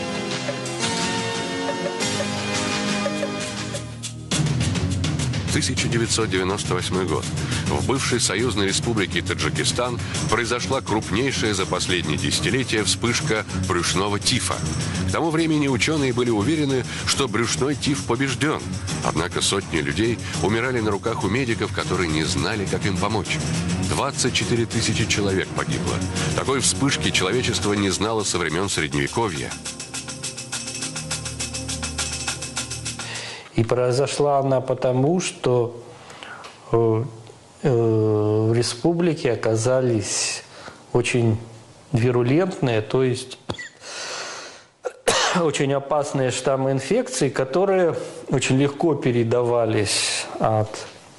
В 1998 год в бывшей союзной республике Таджикистан произошла крупнейшая за последние десятилетия вспышка брюшного тифа. К тому времени ученые были уверены, что брюшной тиф побежден. Однако сотни людей умирали на руках у медиков, которые не знали, как им помочь. 24 тысячи человек погибло. Такой вспышки человечество не знало со времен Средневековья. И произошла она потому, что в республике оказались очень вирулентные, то есть очень опасные штаммы инфекций, которые очень легко передавались от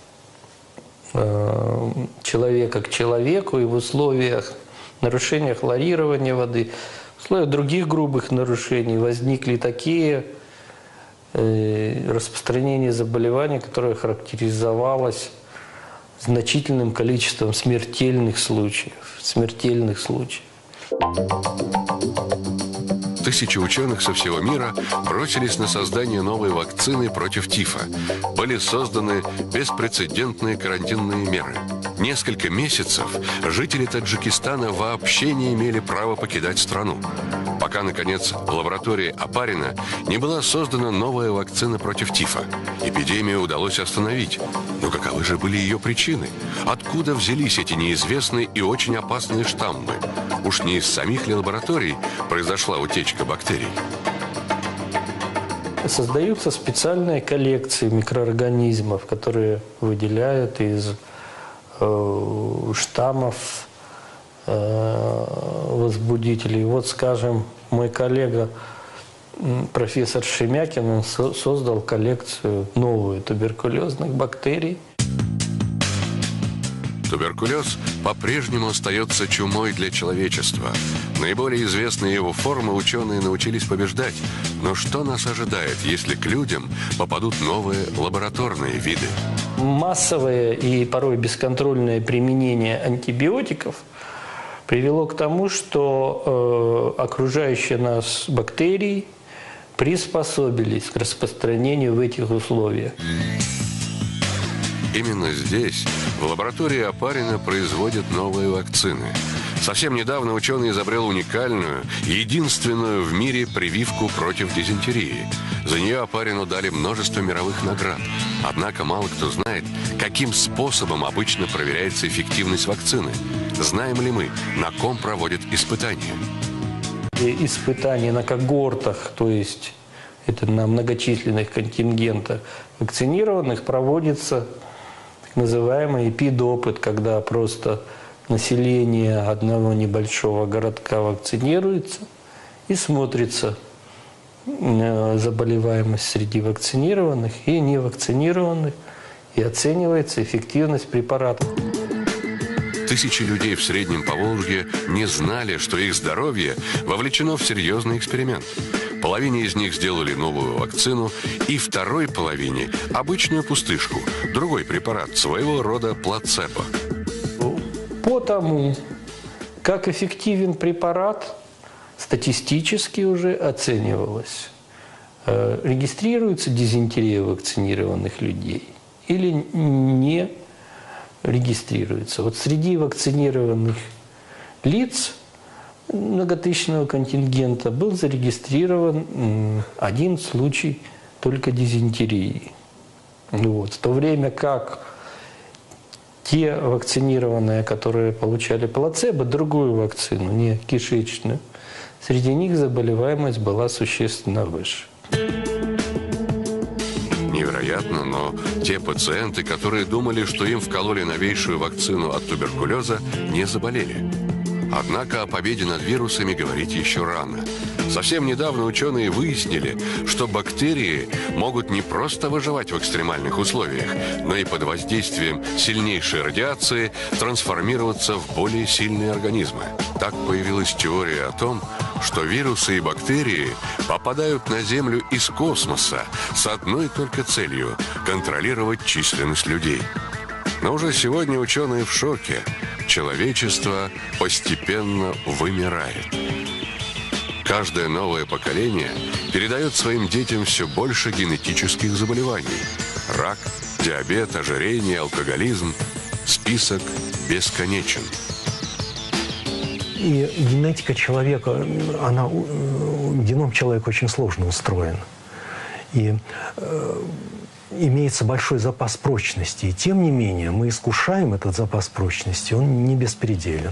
человека к человеку, и в условиях нарушения хлорирования воды, в условиях других грубых нарушений возникли такие распространение заболеваний, которое характеризовалось значительным количеством смертельных случаев. Тысячи ученых со всего мира бросились на создание новой вакцины против тифа. Были созданы беспрецедентные карантинные меры. Несколько месяцев жители Таджикистана вообще не имели права покидать страну. Пока, наконец, в лаборатории Опарина не была создана новая вакцина против тифа. Эпидемию удалось остановить. Но каковы же были ее причины? Откуда взялись эти неизвестные и очень опасные штаммы? Уж не из самих ли лабораторий произошла утечка бактерий? Создаются специальные коллекции микроорганизмов, которые выделяют из штаммов возбудителей. Вот, скажем, мой коллега профессор Шемякин, он создал коллекцию новую туберкулезных бактерий. Туберкулез по-прежнему остается чумой для человечества. Наиболее известные его формы ученые научились побеждать. Но что нас ожидает, если к людям попадут новые лабораторные виды? Массовое и порой бесконтрольное применение антибиотиков привело к тому, что окружающие нас бактерии приспособились к распространению в этих условиях. Именно здесь, в лаборатории Опарина, производят новые вакцины. Совсем недавно ученый изобрел уникальную, единственную в мире прививку против дизентерии. За нее Опарину дали множество мировых наград. Однако мало кто знает, каким способом обычно проверяется эффективность вакцины. Знаем ли мы, на ком проводят испытания? Испытания на когортах, то есть это на многочисленных контингентах вакцинированных, проводится так называемый эпидопыт, когда просто население одного небольшого городка вакцинируется и смотрится заболеваемость среди вакцинированных и невакцинированных, и оценивается эффективность препаратов. Тысячи людей в Среднем Поволжье не знали, что их здоровье вовлечено в серьезный эксперимент. Половине из них сделали новую вакцину, и второй половине – обычную пустышку, другой препарат, своего рода плацебо. По тому, как эффективен препарат, статистически уже оценивалось, регистрируется дизентерия вакцинированных людей или не регистрируется. Вот среди вакцинированных лиц многотысячного контингента был зарегистрирован один случай только дизентерии. Вот. В то время как те вакцинированные, которые получали плацебо, другую вакцину, не кишечную, среди них заболеваемость была существенно выше. Невероятно, но те пациенты, которые думали, что им вкололи новейшую вакцину от туберкулеза, не заболели. Однако о победе над вирусами говорить еще рано. Совсем недавно ученые выяснили, что бактерии могут не просто выживать в экстремальных условиях, но и под воздействием сильнейшей радиации трансформироваться в более сильные организмы. Так появилась теория о том, что вирусы и бактерии попадают на Землю из космоса с одной только целью – контролировать численность людей. Но уже сегодня ученые в шоке. Человечество постепенно вымирает. Каждое новое поколение передает своим детям все больше генетических заболеваний. Рак, диабет, ожирение, алкоголизм. Список бесконечен. И генетика человека, геном человека очень сложно устроен. И имеется большой запас прочности. И тем не менее мы искушаем этот запас прочности, он не беспределен.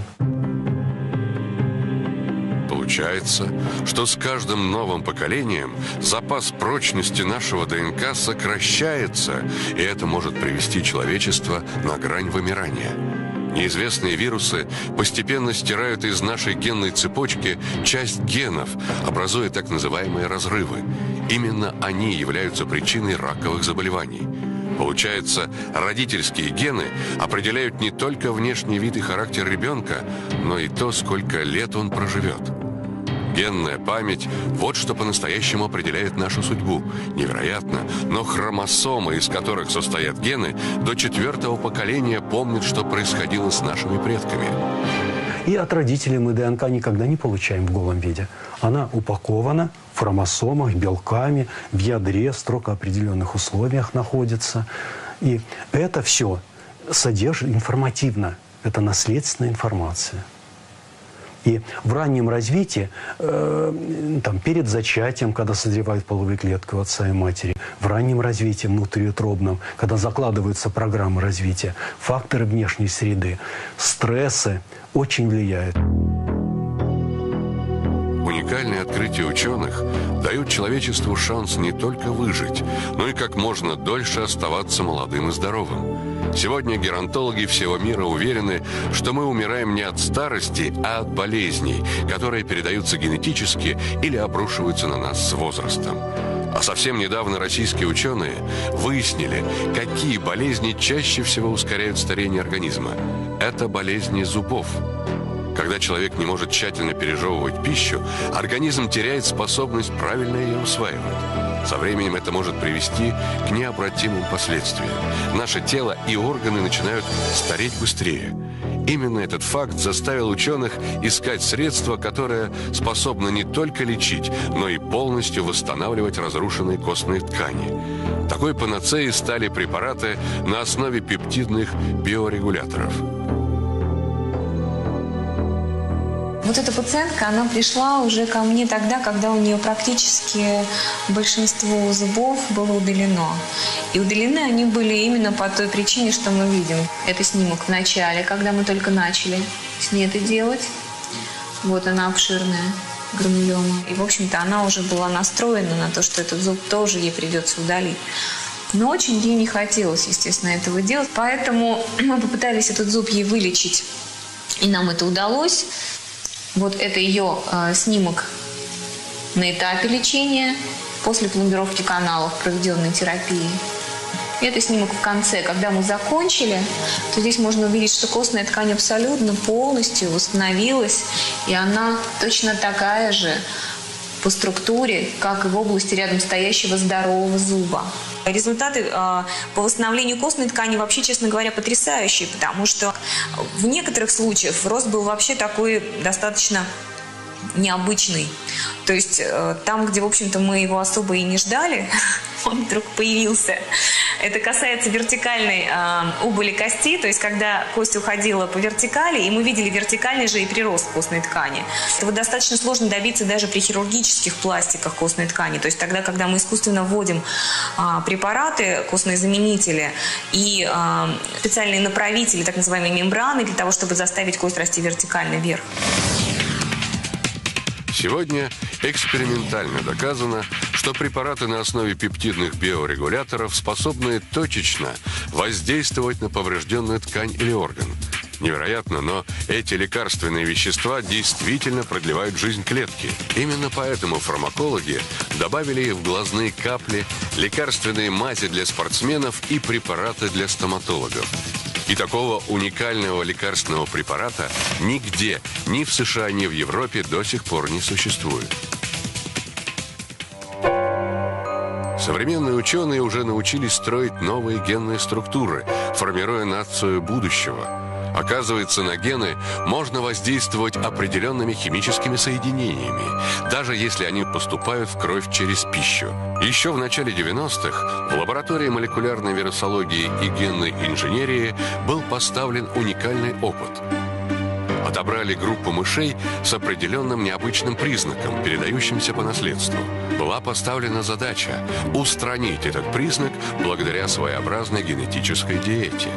Получается, что с каждым новым поколением запас прочности нашего ДНК сокращается, и это может привести человечество на грань вымирания. Неизвестные вирусы постепенно стирают из нашей генной цепочки часть генов, образуя так называемые разрывы. Именно они являются причиной раковых заболеваний. Получается, родительские гены определяют не только внешний вид и характер ребенка, но и то, сколько лет он проживет. Генная память – вот что по-настоящему определяет нашу судьбу. Невероятно, но хромосомы, из которых состоят гены, до 4-го поколения помнят, что происходило с нашими предками. И от родителей мы ДНК никогда не получаем в голом виде. Она упакована в хромосомах, белками, в ядре, в строго определенных условиях находится. И это все содержит информативно. Это наследственная информация. И в раннем развитии, перед зачатием, когда созревают половые клетки у отца и матери, в раннем развитии внутриутробном, когда закладываются программы развития, факторы внешней среды, стрессы очень влияют. Уникальные открытия ученых дают человечеству шанс не только выжить, но и как можно дольше оставаться молодым и здоровым. Сегодня геронтологи всего мира уверены, что мы умираем не от старости, а от болезней, которые передаются генетически или обрушиваются на нас с возрастом. А совсем недавно российские ученые выяснили, какие болезни чаще всего ускоряют старение организма. Это болезни зубов. Когда человек не может тщательно пережевывать пищу, организм теряет способность правильно ее усваивать. Со временем это может привести к необратимым последствиям. Наше тело и органы начинают стареть быстрее. Именно этот факт заставил ученых искать средства, которое способно не только лечить, но и полностью восстанавливать разрушенные костные ткани. Такой панацеей стали препараты на основе пептидных биорегуляторов. Вот эта пациентка, она пришла уже ко мне тогда, когда у нее практически большинство зубов было удалено. И удалены они были именно по той причине, что мы видим. Это снимок в начале, когда мы только начали с ней это делать. Вот она обширная гранулема. И, в общем-то, она уже была настроена на то, что этот зуб тоже ей придется удалить. Но очень ей не хотелось, естественно, этого делать. Поэтому мы попытались этот зуб ей вылечить, и нам это удалось. Вот это ее снимок на этапе лечения, после пломбировки каналов, проведенной терапии. Это снимок в конце. Когда мы закончили, то здесь можно увидеть, что костная ткань абсолютно полностью восстановилась, и она точно такая же по структуре, как и в области рядом стоящего здорового зуба. Результаты по восстановлению костной ткани вообще, честно говоря, потрясающие, потому что в некоторых случаях рост был вообще такой достаточно необычный. То есть там, где, в общем-то, мы его особо и не ждали, он вдруг появился. Это касается вертикальной убыли кости, то есть когда кость уходила по вертикали, и мы видели вертикальный же и прирост костной ткани. Этого достаточно сложно добиться даже при хирургических пластиках костной ткани. То есть тогда, когда мы искусственно вводим препараты, костные заменители и специальные направители, так называемые мембраны, для того, чтобы заставить кость расти вертикально вверх. Сегодня экспериментально доказано, что препараты на основе пептидных биорегуляторов способны точечно воздействовать на поврежденную ткань или орган. Невероятно, но эти лекарственные вещества действительно продлевают жизнь клетки. Именно поэтому фармакологи добавили в глазные капли, лекарственные мази для спортсменов и препараты для стоматологов. И такого уникального лекарственного препарата нигде, ни в США, ни в Европе до сих пор не существует. Современные ученые уже научились строить новые генные структуры, формируя нацию будущего. Оказывается, на гены можно воздействовать определенными химическими соединениями, даже если они поступают в кровь через пищу. Еще в начале 90-х в лаборатории молекулярной вирусологии и генной инженерии был поставлен уникальный опыт. Отобрали группу мышей с определенным необычным признаком, передающимся по наследству. Была поставлена задача устранить этот признак благодаря своеобразной генетической диете.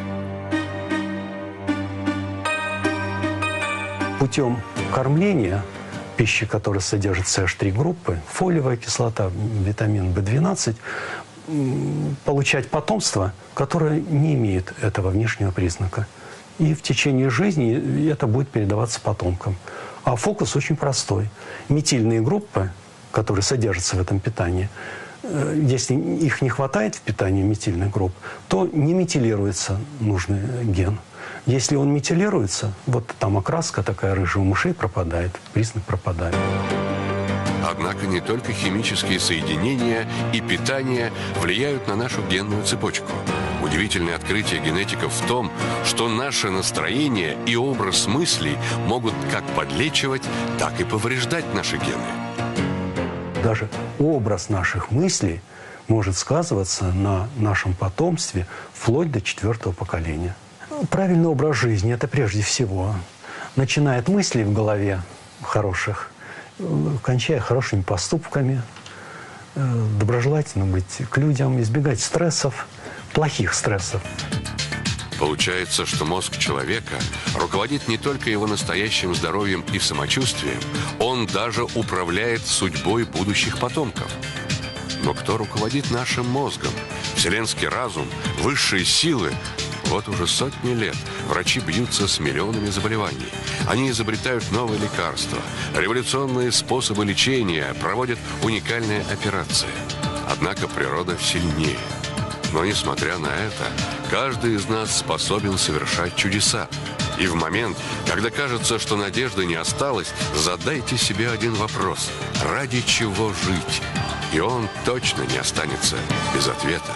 Путем кормления пищи, которая содержит CH3 группы, фолиевая кислота, витамин В12, получать потомство, которое не имеет этого внешнего признака. И в течение жизни это будет передаваться потомкам. А фокус очень простой. Метильные группы, которые содержатся в этом питании, если их не хватает в питании метильных групп, то не метилируется нужный ген. Если он метилируется, вот там окраска такая рыжая у мышей пропадает, признак пропадает. Однако не только химические соединения и питание влияют на нашу генную цепочку. Удивительное открытие генетиков в том, что наше настроение и образ мыслей могут как подлечивать, так и повреждать наши гены. Даже образ наших мыслей может сказываться на нашем потомстве вплоть до 4-го поколения. Правильный образ жизни – это прежде всего начиная от мыслей в голове хороших, кончая хорошими поступками, доброжелательно быть к людям, избегать стрессов, плохих стрессов. Получается, что мозг человека руководит не только его настоящим здоровьем и самочувствием, он даже управляет судьбой будущих потомков. Но кто руководит нашим мозгом? Вселенский разум, высшие силы? Вот уже сотни лет врачи бьются с миллионами заболеваний. Они изобретают новые лекарства, революционные способы лечения, проводят уникальные операции. Однако природа сильнее. Но, несмотря на это, каждый из нас способен совершать чудеса. И в момент, когда кажется, что надежды не осталось, задайте себе один вопрос. Ради чего жить? И он точно не останется без ответа.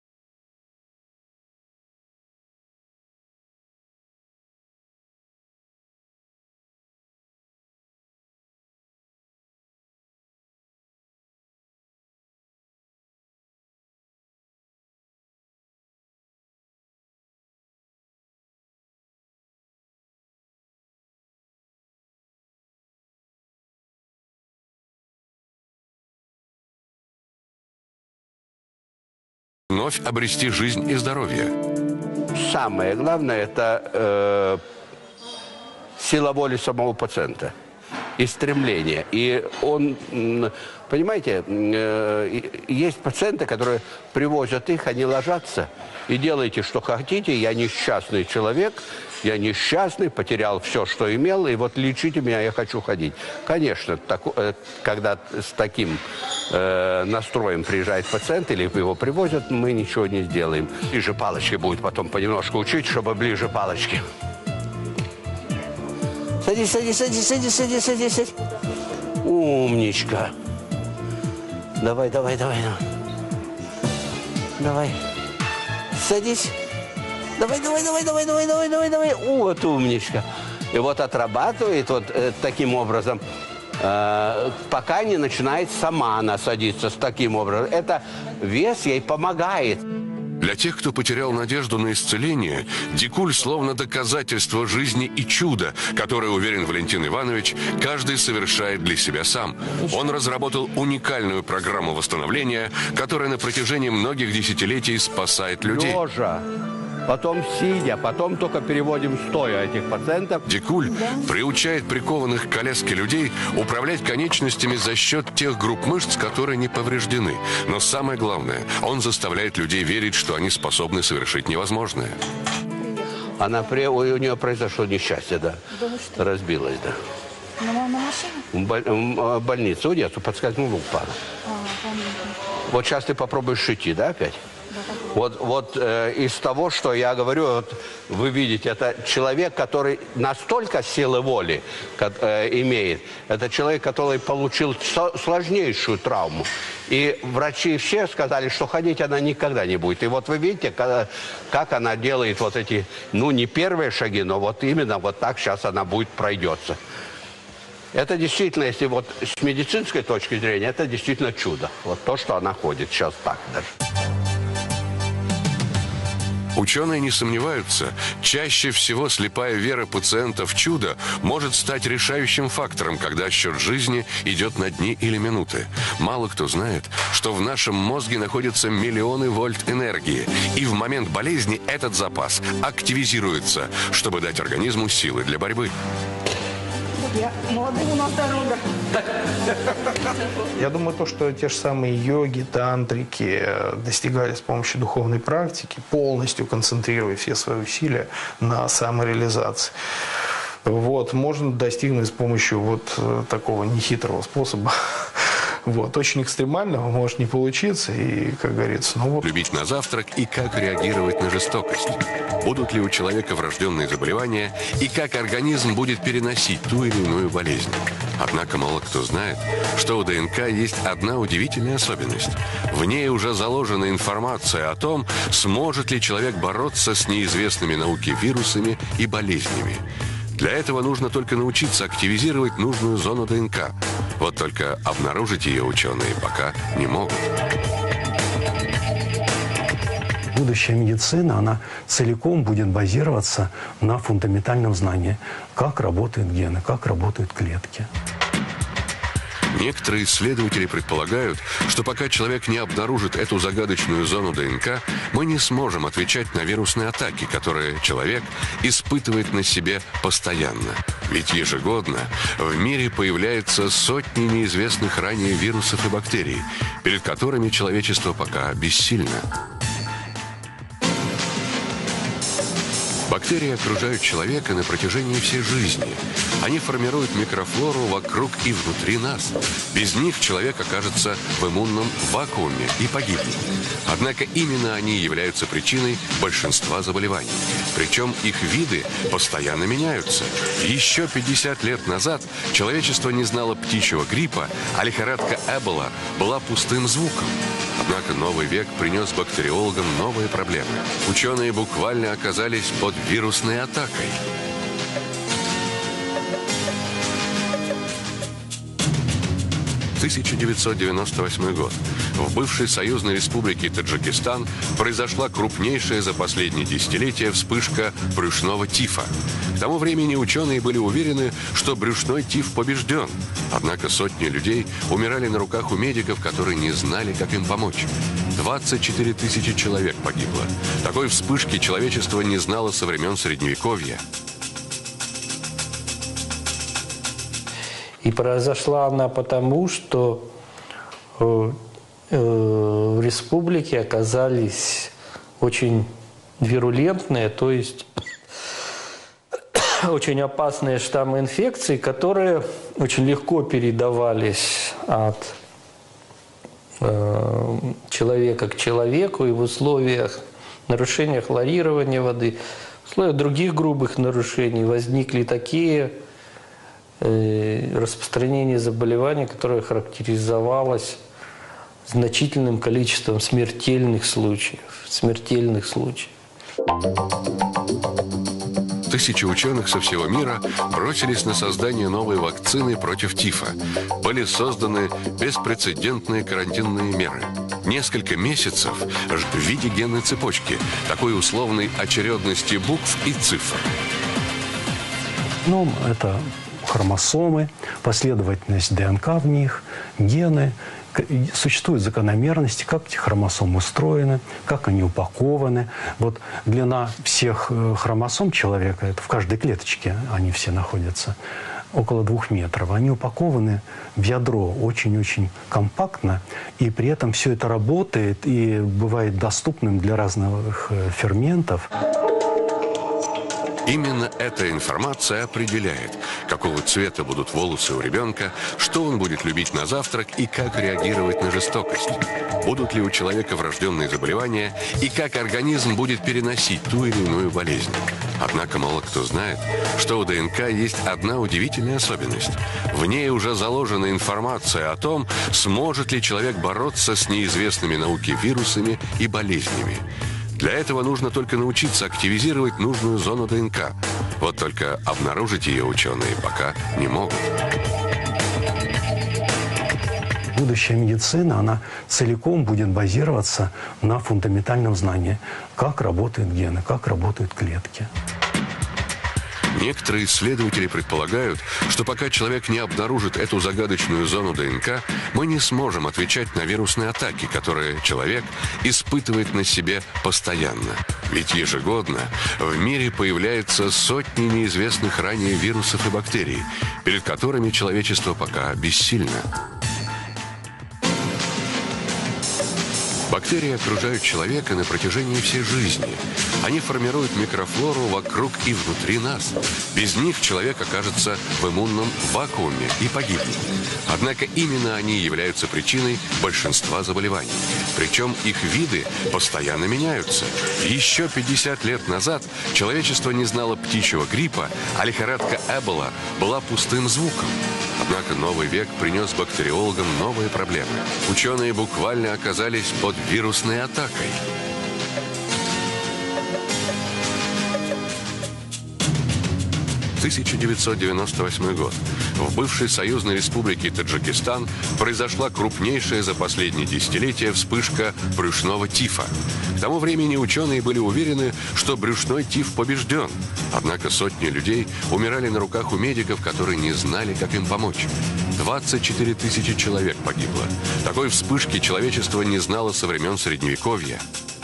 Вновь обрести жизнь и здоровье. Самое главное – это сила воли самого пациента и стремление. И он, понимаете, есть пациенты, которые привозят их, они ложатся и делайте, что хотите, я несчастный человек, я несчастный, потерял все, что имел, и вот лечите меня, я хочу ходить. Конечно, когда с таким настроем приезжает пациент или его привозят, мы ничего не сделаем. Ближе палочки будет потом понемножку учить, чтобы ближе палочки. Садись, садись, садись, садись, садись, садись, садись. Умничка. Давай, давай, давай. Давай. Садись. Давай, давай, давай, давай, давай, давай, давай, давай. Вот умничка. И вот отрабатывает вот таким образом, пока не начинает сама она садиться с таким образом. Это вес ей помогает. Для тех, кто потерял надежду на исцеление, Дикуль словно доказательство жизни и чуда, которое, уверен Валентин Иванович, каждый совершает для себя сам. Он разработал уникальную программу восстановления, которая на протяжении многих десятилетий спасает людей. Лежа, потом сидя, потом только переводим стоя этих пациентов. Дикуль приучает прикованных к коляске людей управлять конечностями за счет тех групп мышц, которые не повреждены. Но самое главное, он заставляет людей верить, что они способны совершить невозможное. У нее произошло несчастье, да. Разбилась, да. На машине? В больнице, у детства подскользнула, упала. Вот сейчас ты попробуешь идти, да, опять? Вот из того, что я говорю, вот вы видите, это человек, который настолько силы воли имеет. Это человек, который получил сложнейшую травму. И врачи все сказали, что ходить она никогда не будет. И вот вы видите, как она делает вот эти, ну, не первые шаги, но вот именно вот так сейчас она будет пройдется. Это действительно, если вот с медицинской точки зрения, это действительно чудо. Вот то, что она ходит сейчас так даже. Ученые не сомневаются, чаще всего слепая вера пациента в чудо может стать решающим фактором, когда счет жизни идет на дни или минуты. Мало кто знает, что в нашем мозге находятся миллионы вольт энергии, и в момент болезни этот запас активизируется, чтобы дать организму силы для борьбы. Молодым у нас дорога. Я думаю, то, что те же самые йоги, тантрики достигали с помощью духовной практики, полностью концентрируя все свои усилия на самореализации. Вот, можно достигнуть с помощью вот такого нехитрого способа. Вот, очень экстремального может не получиться, и, как говорится, ну вот. Любить на завтрак и как реагировать на жестокость. Будут ли у человека врожденные заболевания и как организм будет переносить ту или иную болезнь. Однако мало кто знает, что у ДНК есть одна удивительная особенность. В ней уже заложена информация о том, сможет ли человек бороться с неизвестными науке вирусами и болезнями. Для этого нужно только научиться активизировать нужную зону ДНК. Вот только обнаружить ее ученые пока не могут. Будущая медицина, она целиком будет базироваться на фундаментальном знании, как работают гены, как работают клетки. Некоторые исследователи предполагают, что пока человек не обнаружит эту загадочную зону ДНК, мы не сможем отвечать на вирусные атаки, которые человек испытывает на себе постоянно. Ведь ежегодно в мире появляются сотни неизвестных ранее вирусов и бактерий, перед которыми человечество пока бессильно. Бактерии окружают человека на протяжении всей жизни. Они формируют микрофлору вокруг и внутри нас. Без них человек окажется в иммунном вакууме и погибнет. Однако именно они являются причиной большинства заболеваний. Причем их виды постоянно меняются. Еще 50 лет назад человечество не знало птичьего гриппа, а лихорадка Эбола была пустым звуком. Однако новый век принес бактериологам новые проблемы. Ученые буквально оказались под вирусной атакой. «1998 год. В бывшей союзной республике Таджикистан произошла крупнейшая за последние десятилетия вспышка брюшного тифа. К тому времени ученые были уверены, что брюшной тиф побежден. Однако сотни людей умирали на руках у медиков, которые не знали, как им помочь. 24 тысячи человек погибло. Такой вспышки человечество не знало со времен Средневековья. И произошла она потому, что в республике оказались очень вирулентные, то есть очень опасные штаммы инфекции, которые очень легко передавались от человека к человеку, и в условиях нарушения хлорирования воды, в условиях других грубых нарушений возникли такие распространение заболеваний, которое характеризовалось значительным количеством смертельных случаев. Тысячи ученых со всего мира бросились на создание новой вакцины против тифа. Были созданы беспрецедентные карантинные меры. Несколько месяцев в виде генной цепочки, такой условной очередности букв и цифр. Ну, это хромосомы, последовательность ДНК в них, гены. Существуют закономерности, как эти хромосомы устроены, как они упакованы. Вот длина всех хромосом человека, это в каждой клеточке они все находятся, около 2 метров. Они упакованы в ядро очень-очень компактно, и при этом все это работает и бывает доступным для разных ферментов. Именно эта информация определяет, какого цвета будут волосы у ребенка, что он будет любить на завтрак и как реагировать на жестокость. Будут ли у человека врожденные заболевания и как организм будет переносить ту или иную болезнь. Однако мало кто знает, что у ДНК есть одна удивительная особенность. В ней уже заложена информация о том, сможет ли человек бороться с неизвестными науке вирусами и болезнями. Для этого нужно только научиться активизировать нужную зону ДНК. Вот только обнаружить ее ученые пока не могут. Будущая медицина, она целиком будет базироваться на фундаментальном знании, как работают гены, как работают клетки. Некоторые исследователи предполагают, что пока человек не обнаружит эту загадочную зону ДНК, мы не сможем отвечать на вирусные атаки, которые человек испытывает на себе постоянно. Ведь ежегодно в мире появляются сотни неизвестных ранее вирусов и бактерий, перед которыми человечество пока бессильно. Бактерии окружают человека на протяжении всей жизни. Они формируют микрофлору вокруг и внутри нас. Без них человек окажется в иммунном вакууме и погибнет. Однако именно они являются причиной большинства заболеваний. Причем их виды постоянно меняются. Еще 50 лет назад человечество не знало птичьего гриппа, а лихорадка Эбола была пустым звуком. Однако новый век принес бактериологам новые проблемы. Ученые буквально оказались под вирусной атакой. «1998 год. В бывшей союзной республике Таджикистан произошла крупнейшая за последние десятилетия вспышка брюшного тифа. К тому времени ученые были уверены, что брюшной тиф побежден. Однако сотни людей умирали на руках у медиков, которые не знали, как им помочь. 24 тысячи человек погибло. Такой вспышки человечество не знало со времен Средневековья.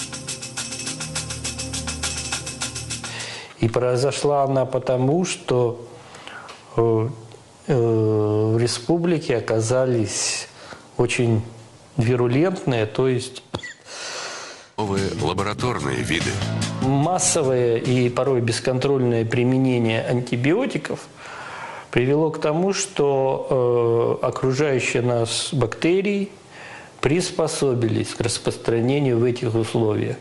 И произошла она потому, что в республике оказались очень вирулентные, то есть новые лабораторные виды. Массовое и порой бесконтрольное применение антибиотиков привело к тому, что окружающие нас бактерии приспособились к распространению в этих условиях.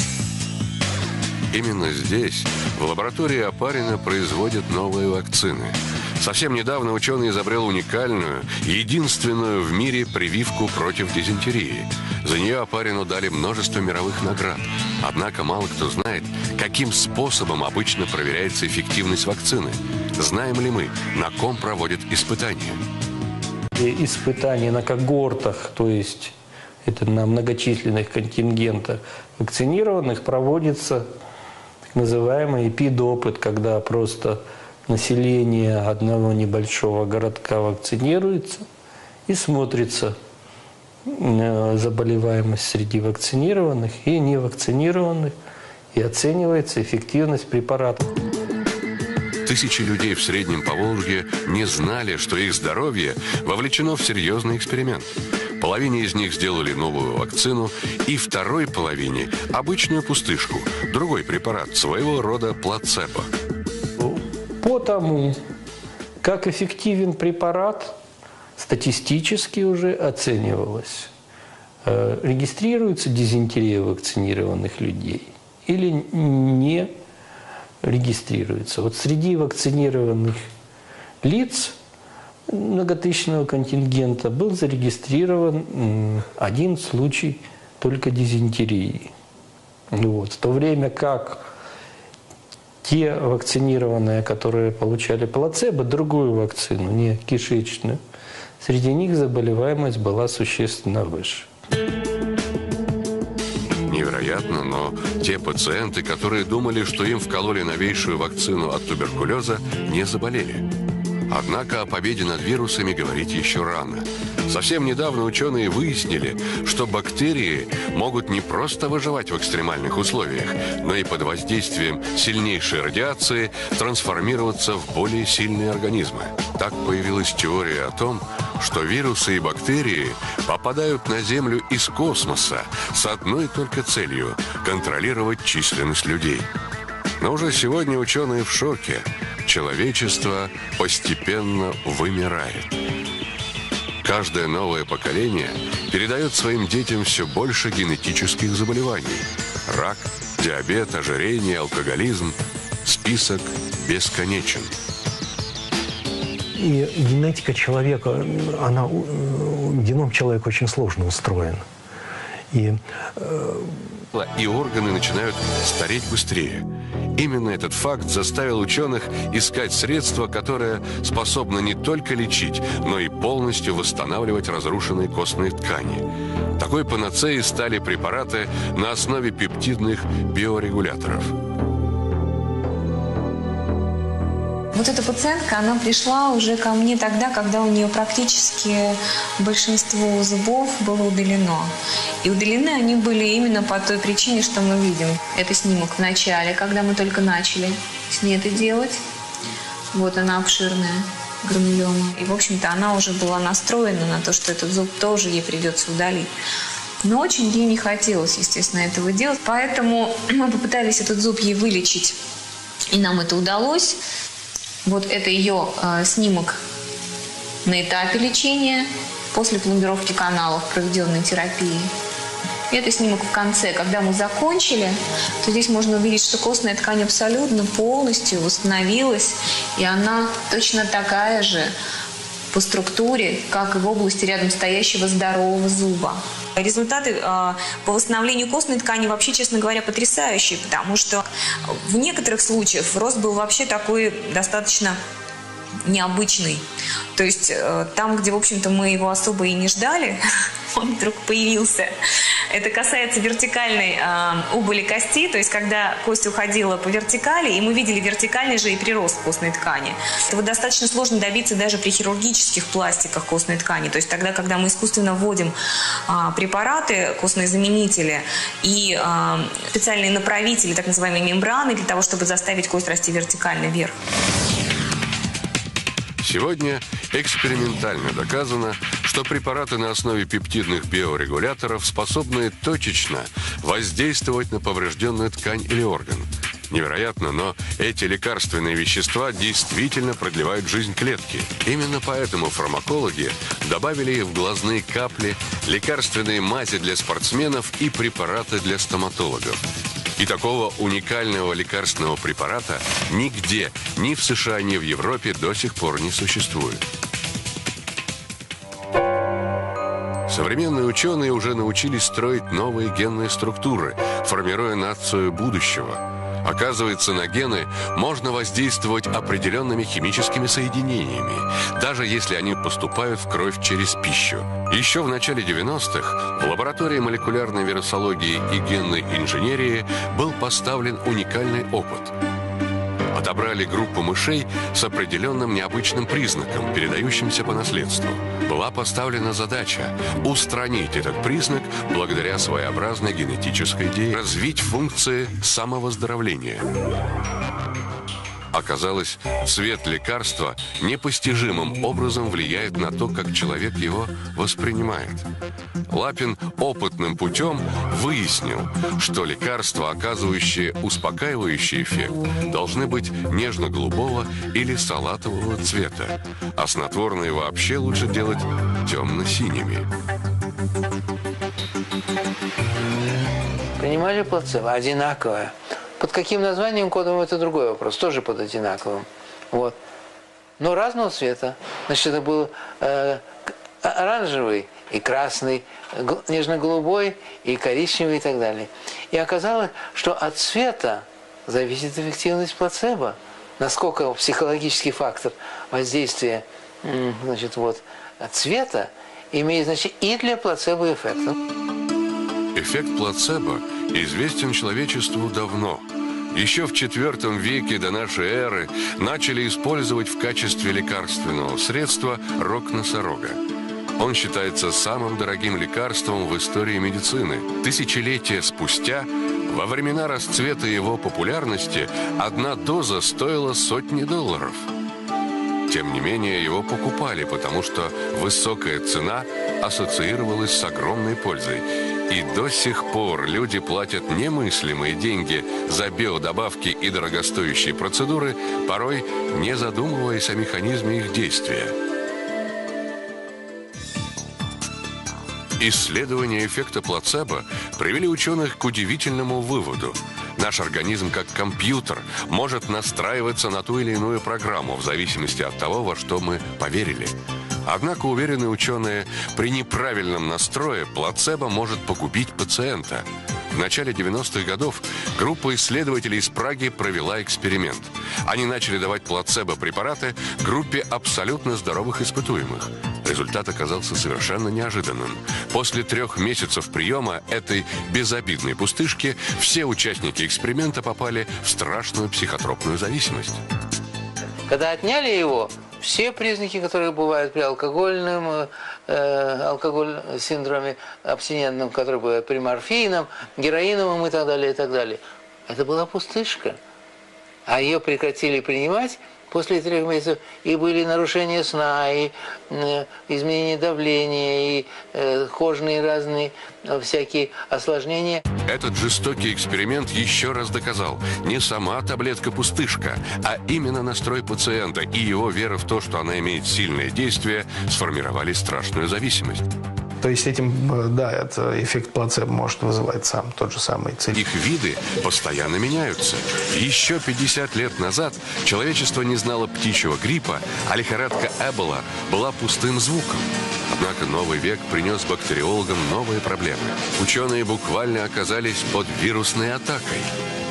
Именно здесь, в лаборатории Опарина, производят новые вакцины. Совсем недавно ученый изобрел уникальную, единственную в мире прививку против дизентерии. За нее Опарину дали множество мировых наград. Однако мало кто знает, каким способом обычно проверяется эффективность вакцины. Знаем ли мы, на ком проводят испытания? Испытания на когортах, то есть это на многочисленных контингентах вакцинированных, проводится так называемый эпидопыт, когда просто население одного небольшого городка вакцинируется и смотрится заболеваемость среди вакцинированных и невакцинированных, и оценивается эффективность препарата. Тысячи людей в Среднем Поволжье не знали, что их здоровье вовлечено в серьезный эксперимент. Половине из них сделали новую вакцину, и второй половине – обычную пустышку, другой препарат, своего рода плацебо. По тому, как эффективен препарат, статистически уже оценивалось, регистрируется дизентерия вакцинированных людей или не регистрируется. Вот среди вакцинированных лиц многотысячного контингента был зарегистрирован один случай только дизентерии. Вот. В то время как те вакцинированные, которые получали плацебо, другую вакцину, не кишечную, среди них заболеваемость была существенно выше. Невероятно, но те пациенты, которые думали, что им вкололи новейшую вакцину от туберкулеза, не заболели. Однако о победе над вирусами говорить еще рано. Совсем недавно ученые выяснили, что бактерии могут не просто выживать в экстремальных условиях, но и под воздействием сильнейшей радиации трансформироваться в более сильные организмы. Так появилась теория о том, что вирусы и бактерии попадают на Землю из космоса с одной только целью – контролировать численность людей. Но уже сегодня ученые в шоке. Человечество постепенно вымирает. Каждое новое поколение передает своим детям все больше генетических заболеваний. Рак, диабет, ожирение, алкоголизм. Список бесконечен. И генетика человека, геном человека очень сложно устроен. И органы начинают стареть быстрее. Именно этот факт заставил ученых искать средства, которое способно не только лечить, но и полностью восстанавливать разрушенные костные ткани. Такой панацеей стали препараты на основе пептидных биорегуляторов. Вот эта пациентка, она пришла уже ко мне тогда, когда у нее практически большинство зубов было удалено. И удалены они были именно по той причине, что мы видим. Это снимок в начале, когда мы только начали с ней это делать. Вот она обширная гранулема. И, в общем-то, она уже была настроена на то, что этот зуб тоже ей придется удалить. Но очень ей не хотелось, естественно, этого делать. Поэтому мы попытались этот зуб ей вылечить. И нам это удалось. Вот это ее снимок на этапе лечения, после пломбировки каналов, проведенной терапии. И это снимок в конце. Когда мы закончили, то здесь можно увидеть, что костная ткань абсолютно полностью восстановилась, и она точно такая же по структуре, как и в области рядом стоящего здорового зуба. Результаты по восстановлению костной ткани вообще, честно говоря, потрясающие, потому что в некоторых случаях рост был вообще такой достаточно необычный. То есть там, где, в общем-то, мы его особо и не ждали, он вдруг появился. Это касается вертикальной убыли кости, то есть когда кость уходила по вертикали, и мы видели вертикальный же и прирост костной ткани. Этого достаточно сложно добиться даже при хирургических пластиках костной ткани. То есть тогда, когда мы искусственно вводим препараты, костные заменители и специальные направители, так называемые мембраны, для того, чтобы заставить кость расти вертикально вверх. Сегодня экспериментально доказано, что препараты на основе пептидных биорегуляторов способны точечно воздействовать на поврежденную ткань или орган. Невероятно, но эти лекарственные вещества действительно продлевают жизнь клетки. Именно поэтому фармакологи добавили в глазные капли, лекарственные мази для спортсменов и препараты для стоматологов. И такого уникального лекарственного препарата нигде, ни в США, ни в Европе до сих пор не существует. Современные ученые уже научились строить новые генные структуры, формируя нацию будущего. Оказывается, на гены можно воздействовать определенными химическими соединениями, даже если они поступают в кровь через пищу. Еще в начале 90-х в лаборатории молекулярной вирусологии и генной инженерии был поставлен уникальный опыт. Отобрали группу мышей с определенным необычным признаком, передающимся по наследству. Была поставлена задача устранить этот признак благодаря своеобразной генетической идее, развить функции самовоздоровления. Оказалось, цвет лекарства непостижимым образом влияет на то, как человек его воспринимает. Лапин опытным путем выяснил, что лекарства, оказывающие успокаивающий эффект, должны быть нежно-голубого или салатового цвета, а снотворные вообще лучше делать темно-синими. Принимали плацебо одинаковое. Под каким названием кодом — это другой вопрос, тоже под одинаковым. Вот. Но разного цвета. Значит, это был оранжевый и красный, нежно-голубой и коричневый и так далее. И оказалось, что от цвета зависит эффективность плацебо. Насколько психологический фактор воздействия, значит, вот, цвета имеет значение и для плацебо-эффекта. Эффект плацебо известен человечеству давно. Еще в IV веке до нашей эры начали использовать в качестве лекарственного средства рог носорога. Он считается самым дорогим лекарством в истории медицины. Тысячелетия спустя, во времена расцвета его популярности, одна доза стоила сотни долларов. Тем не менее, его покупали, потому что высокая цена ассоциировалась с огромной пользой. И до сих пор люди платят немыслимые деньги за биодобавки и дорогостоящие процедуры, порой не задумываясь о механизме их действия. Исследования эффекта плацебо привели ученых к удивительному выводу. Наш организм, как компьютер, может настраиваться на ту или иную программу в зависимости от того, во что мы поверили. Однако, уверены ученые, при неправильном настрое плацебо может погубить пациента. В начале 90-х годов группа исследователей из Праги провела эксперимент. Они начали давать плацебо-препараты группе абсолютно здоровых испытуемых. Результат оказался совершенно неожиданным. После 3 месяцев приема этой безобидной пустышки все участники эксперимента попали в страшную психотропную зависимость. Когда отняли его, все признаки, которые бывают при алкогольном синдроме абстинентном, который бывает при морфийном, героиновом и так далее, это была пустышка. А ее прекратили принимать после 3 месяцев, и были нарушения сна, и изменение давления, и кожные разные всякие осложнения. Этот жестокий эксперимент еще раз доказал, не сама таблетка-пустышка, а именно настрой пациента и его вера в то, что она имеет сильное действие, сформировали страшную зависимость. То есть этим, да, это эффект плацебо может вызывать сам тот же самый целитель. Их виды постоянно меняются. Еще 50 лет назад человечество не знало птичьего гриппа, а лихорадка Эбола была пустым звуком. Однако новый век принес бактериологам новые проблемы. Ученые буквально оказались под вирусной атакой.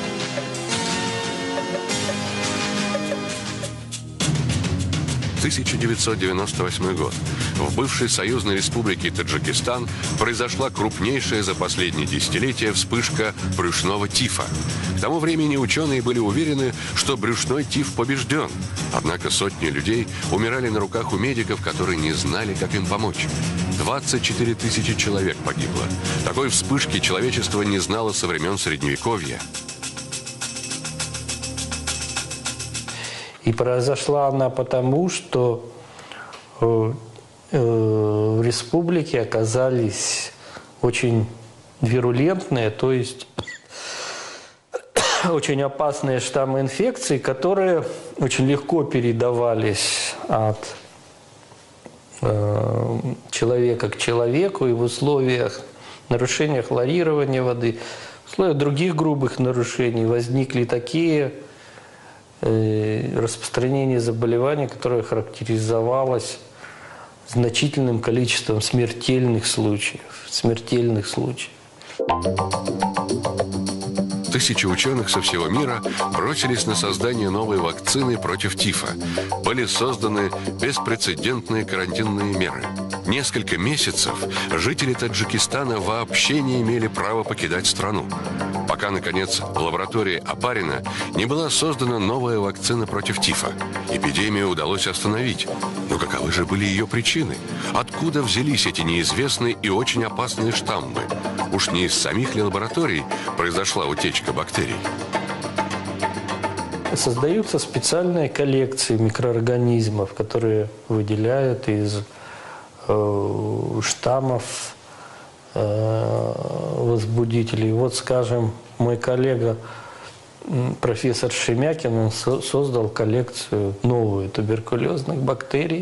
В 1998 год в бывшей союзной республике Таджикистан произошла крупнейшая за последние десятилетия вспышка брюшного тифа. К тому времени ученые были уверены, что брюшной тиф побежден. Однако сотни людей умирали на руках у медиков, которые не знали, как им помочь. 24 тысячи человек погибло. Такой вспышки человечество не знало со времен Средневековья. И произошла она потому, что в республике оказались очень вирулентные, то есть очень опасные штаммы инфекции, которые очень легко передавались от человека к человеку, и в условиях нарушения хлорирования воды, в условиях других грубых нарушений возникли такие распространение заболевания, которое характеризовалось значительным количеством смертельных случаев. Тысячи ученых со всего мира бросились на создание новой вакцины против тифа. Были созданы беспрецедентные карантинные меры. Несколько месяцев жители Таджикистана вообще не имели права покидать страну. Пока, наконец, в лаборатории Опарина не была создана новая вакцина против тифа. Эпидемию удалось остановить. Но каковы же были ее причины? Откуда взялись эти неизвестные и очень опасные штаммы? Уж не из самих ли лабораторий произошла утечка бактерий? Создаются специальные коллекции микроорганизмов, которые выделяют из штаммов возбудителей. Вот, скажем, мой коллега профессор Шемякин, он создал коллекцию новую туберкулезных бактерий.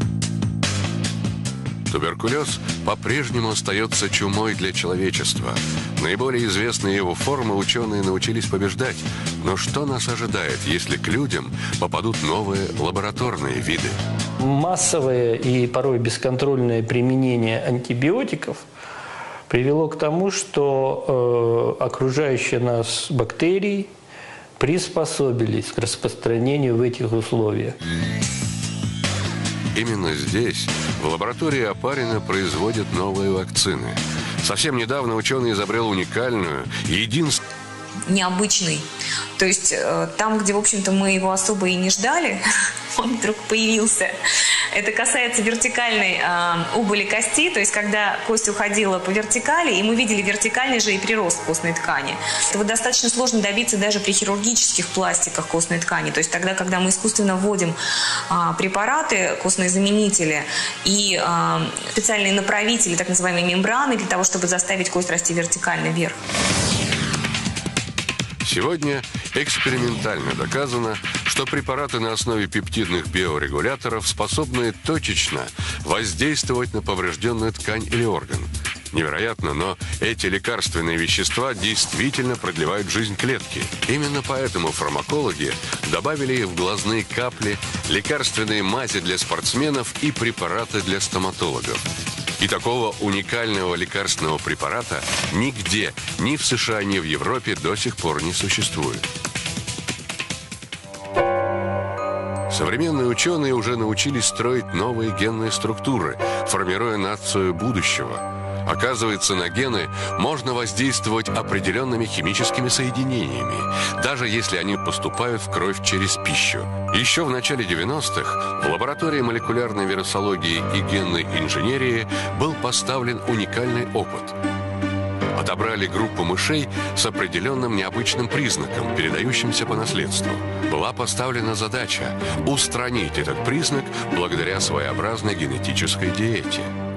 Туберкулез по-прежнему остается чумой для человечества. Наиболее известные его формы ученые научились побеждать. Но что нас ожидает, если к людям попадут новые лабораторные виды? Массовое и порой бесконтрольное применение антибиотиков привело к тому, что окружающие нас бактерии приспособились к распространению в этих условиях. Именно здесь, в лаборатории Опарина, производят новые вакцины. Совсем недавно ученый изобрел уникальную, единственную... Необычный. То есть там, где, в общем-то, мы его особо и не ждали, он вдруг появился Это касается вертикальной убыли кости, то есть когда кость уходила по вертикали, и мы видели вертикальный же и прирост костной ткани. Этого достаточно сложно добиться даже при хирургических пластиках костной ткани. То есть тогда, когда мы искусственно вводим препараты, костные заменители и специальные направители, так называемые мембраны, для того, чтобы заставить кость расти вертикально вверх. Сегодня экспериментально доказано, что препараты на основе пептидных биорегуляторов способны точечно воздействовать на поврежденную ткань или орган. Невероятно, но эти лекарственные вещества действительно продлевают жизнь клетки. Именно поэтому фармакологи добавили в глазные капли, лекарственные мази для спортсменов и препараты для стоматологов. И такого уникального лекарственного препарата нигде, ни в США, ни в Европе до сих пор не существует. Современные ученые уже научились строить новые генные структуры, формируя нацию будущего. Оказывается, на гены можно воздействовать определенными химическими соединениями, даже если они поступают в кровь через пищу. Еще в начале 90-х в лаборатории молекулярной вирусологии и генной инженерии был поставлен уникальный опыт. Отобрали группу мышей с определенным необычным признаком, передающимся по наследству. Была поставлена задача устранить этот признак благодаря своеобразной генетической диете.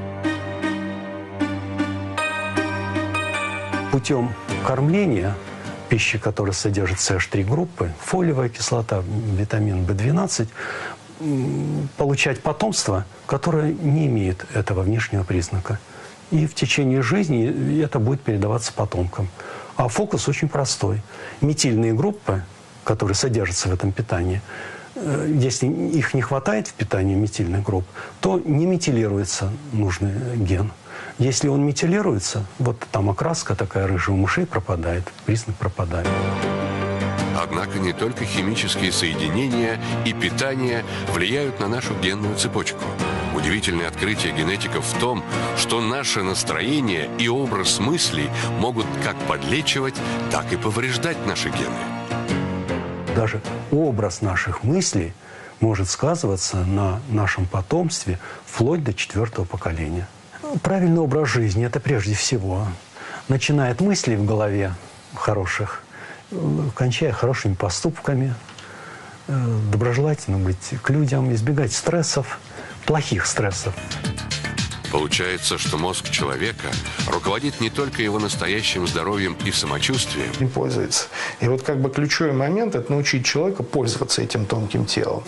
Путем кормления пищи, которая содержит CH3 группы, фолиевая кислота, витамин В12, получать потомство, которое не имеет этого внешнего признака. И в течение жизни это будет передаваться потомкам. А фокус очень простой. Метильные группы, которые содержатся в этом питании, если их не хватает в питании метильных групп, то не метилируется нужный ген. Если он метилируется, вот там окраска такая рыжая у мышей пропадает, признак пропадает. Однако не только химические соединения и питание влияют на нашу генную цепочку. Удивительное открытие генетиков в том, что наше настроение и образ мыслей могут как подлечивать, так и повреждать наши гены. Даже образ наших мыслей может сказываться на нашем потомстве вплоть до 4-го поколения. Правильный образ жизни – это прежде всего начиная от мыслей в голове хороших, кончая хорошими поступками, доброжелательно быть к людям, избегать стрессов, плохих стрессов. Получается, что мозг человека руководит не только его настоящим здоровьем и самочувствием. Не пользуется. И вот как бы ключевой момент – это научить человека пользоваться этим тонким телом.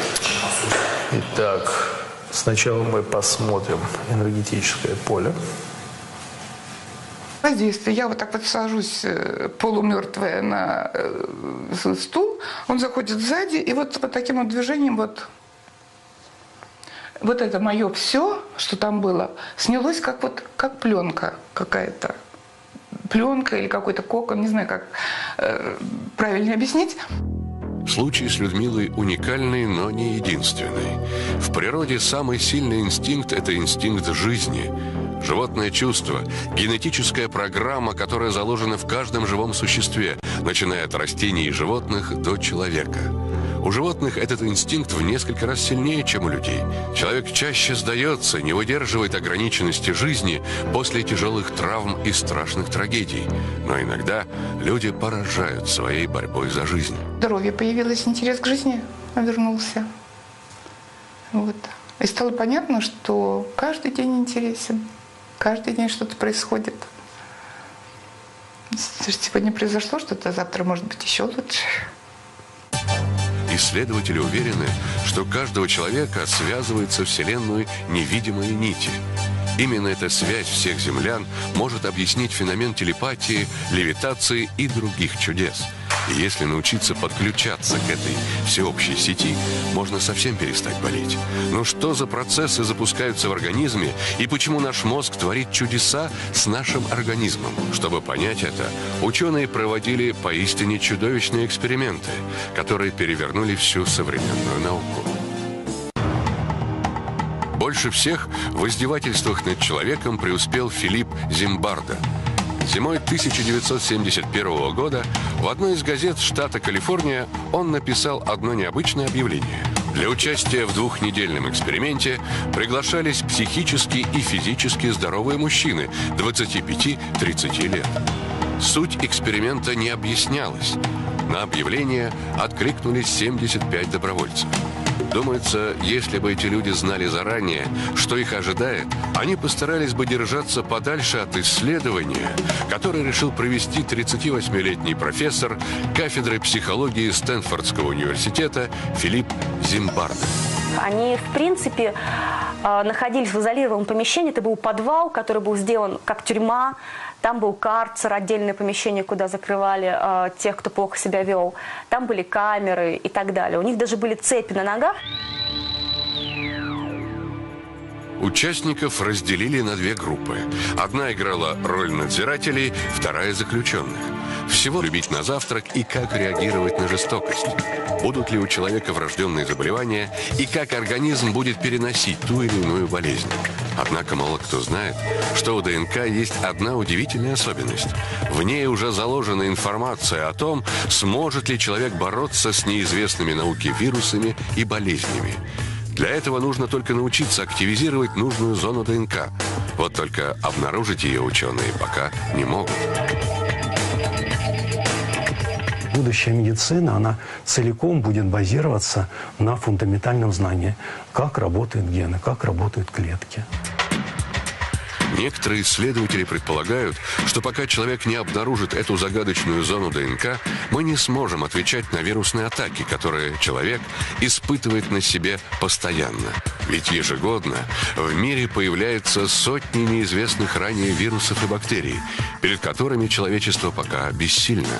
Итак, сначала мы посмотрим энергетическое поле. Воздействие. Я вот так вот сажусь полумертвая на стул, он заходит сзади, и вот таким вот движением вот это мое все, что там было, снялось как пленка какая-то. Пленка или какой-то кокон, не знаю, как правильно объяснить. Случай с Людмилой уникальный, но не единственный. В природе самый сильный инстинкт – это инстинкт жизни. Животное чувство, генетическая программа, которая заложена в каждом живом существе, начиная от растений и животных до человека. У животных этот инстинкт в несколько раз сильнее, чем у людей. Человек чаще сдается, не выдерживает ограниченности жизни после тяжелых травм и страшных трагедий. Но иногда люди поражают своей борьбой за жизнь. Здоровье появилось, интерес к жизни вернулся. Вот. И стало понятно, что каждый день интересен, каждый день что-то происходит. Сегодня произошло что-то, завтра может быть еще лучше. Исследователи уверены, что каждого человека связывает со Вселенной невидимые нити. Именно эта связь всех землян может объяснить феномен телепатии, левитации и других чудес. И если научиться подключаться к этой всеобщей сети, можно совсем перестать болеть. Но что за процессы запускаются в организме и почему наш мозг творит чудеса с нашим организмом? Чтобы понять это, ученые проводили поистине чудовищные эксперименты, которые перевернули всю современную науку. Больше всех в издевательствах над человеком преуспел Филипп Зимбардо. Зимой 1971 года в одной из газет штата Калифорния он написал одно необычное объявление. Для участия в двухнедельном эксперименте приглашались психически и физически здоровые мужчины 25-30 лет. Суть эксперимента не объяснялась. На объявление откликнулись 75 добровольцев. Думается, если бы эти люди знали заранее, что их ожидает, они постарались бы держаться подальше от исследования, которое решил провести 38-летний профессор кафедры психологии Стэнфордского университета Филипп Зимбарdo. Они, в принципе, находились в изолированном помещении. Это был подвал, который был сделан как тюрьма. Там был карцер, отдельное помещение, куда закрывали тех, кто плохо себя вел. Там были камеры и так далее. У них даже были цепи на ногах. Участников разделили на две группы. Одна играла роль надзирателей, вторая – заключенных. Всего любить на завтрак и как реагировать на жестокость. Будут ли у человека врожденные заболевания и как организм будет переносить ту или иную болезнь. Однако мало кто знает, что у ДНК есть одна удивительная особенность. В ней уже заложена информация о том, сможет ли человек бороться с неизвестными науке вирусами и болезнями. Для этого нужно только научиться активизировать нужную зону ДНК. Вот только обнаружить ее ученые пока не могут. Будущая медицина, она целиком будет базироваться на фундаментальном знании, как работают гены, как работают клетки. Некоторые исследователи предполагают, что пока человек не обнаружит эту загадочную зону ДНК, мы не сможем отвечать на вирусные атаки, которые человек испытывает на себе постоянно. Ведь ежегодно в мире появляются сотни неизвестных ранее вирусов и бактерий, перед которыми человечество пока бессильно.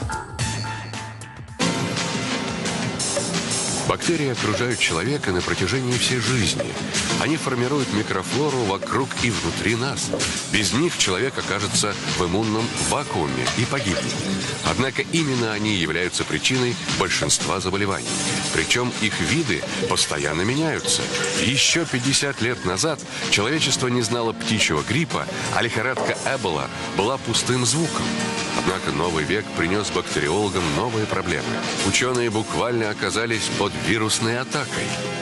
Бактерии окружают человека на протяжении всей жизни. Они формируют микрофлору вокруг и внутри нас. Без них человек окажется в иммунном вакууме и погибнет. Однако именно они являются причиной большинства заболеваний. Причем их виды постоянно меняются. Еще 50 лет назад человечество не знало птичьего гриппа, а лихорадка Эбола была пустым звуком. Однако новый век принес бактериологам новые проблемы. Ученые буквально оказались под вирусной атакой.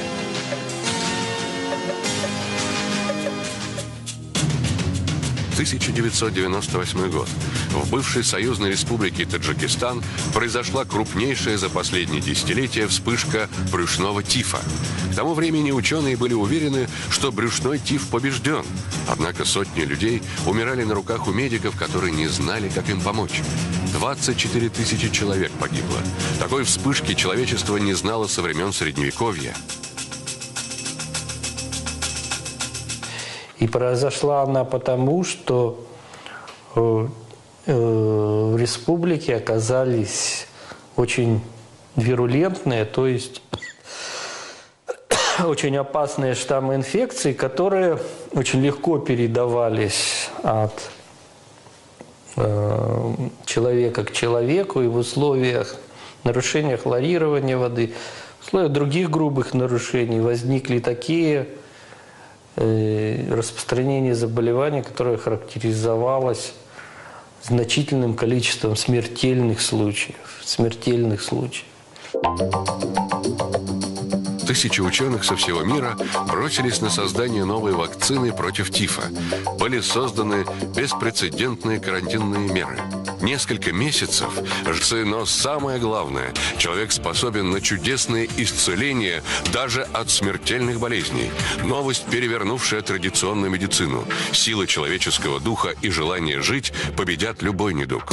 «1998 год. В бывшей союзной республике Таджикистан произошла крупнейшая за последние десятилетия вспышка брюшного тифа. К тому времени ученые были уверены, что брюшной тиф побежден. Однако сотни людей умирали на руках у медиков, которые не знали, как им помочь. 24 тысячи человек погибло. Такой вспышки человечество не знало со времен Средневековья. И произошла она потому, что в республике оказались очень вирулентные, то есть очень опасные штаммы инфекции, которые очень легко передавались от человека к человеку, и в условиях нарушения хлорирования воды, в условиях других грубых нарушений возникли такие распространение заболеваний, которое характеризовалось значительным количеством смертельных случаев. Тысячи ученых со всего мира бросились на создание новой вакцины против тифа. Были созданы беспрецедентные карантинные меры. Несколько месяцев, но самое главное, человек способен на чудесное исцеление даже от смертельных болезней. Новость, перевернувшая традиционную медицину. Сила человеческого духа и желание жить победят любой недуг.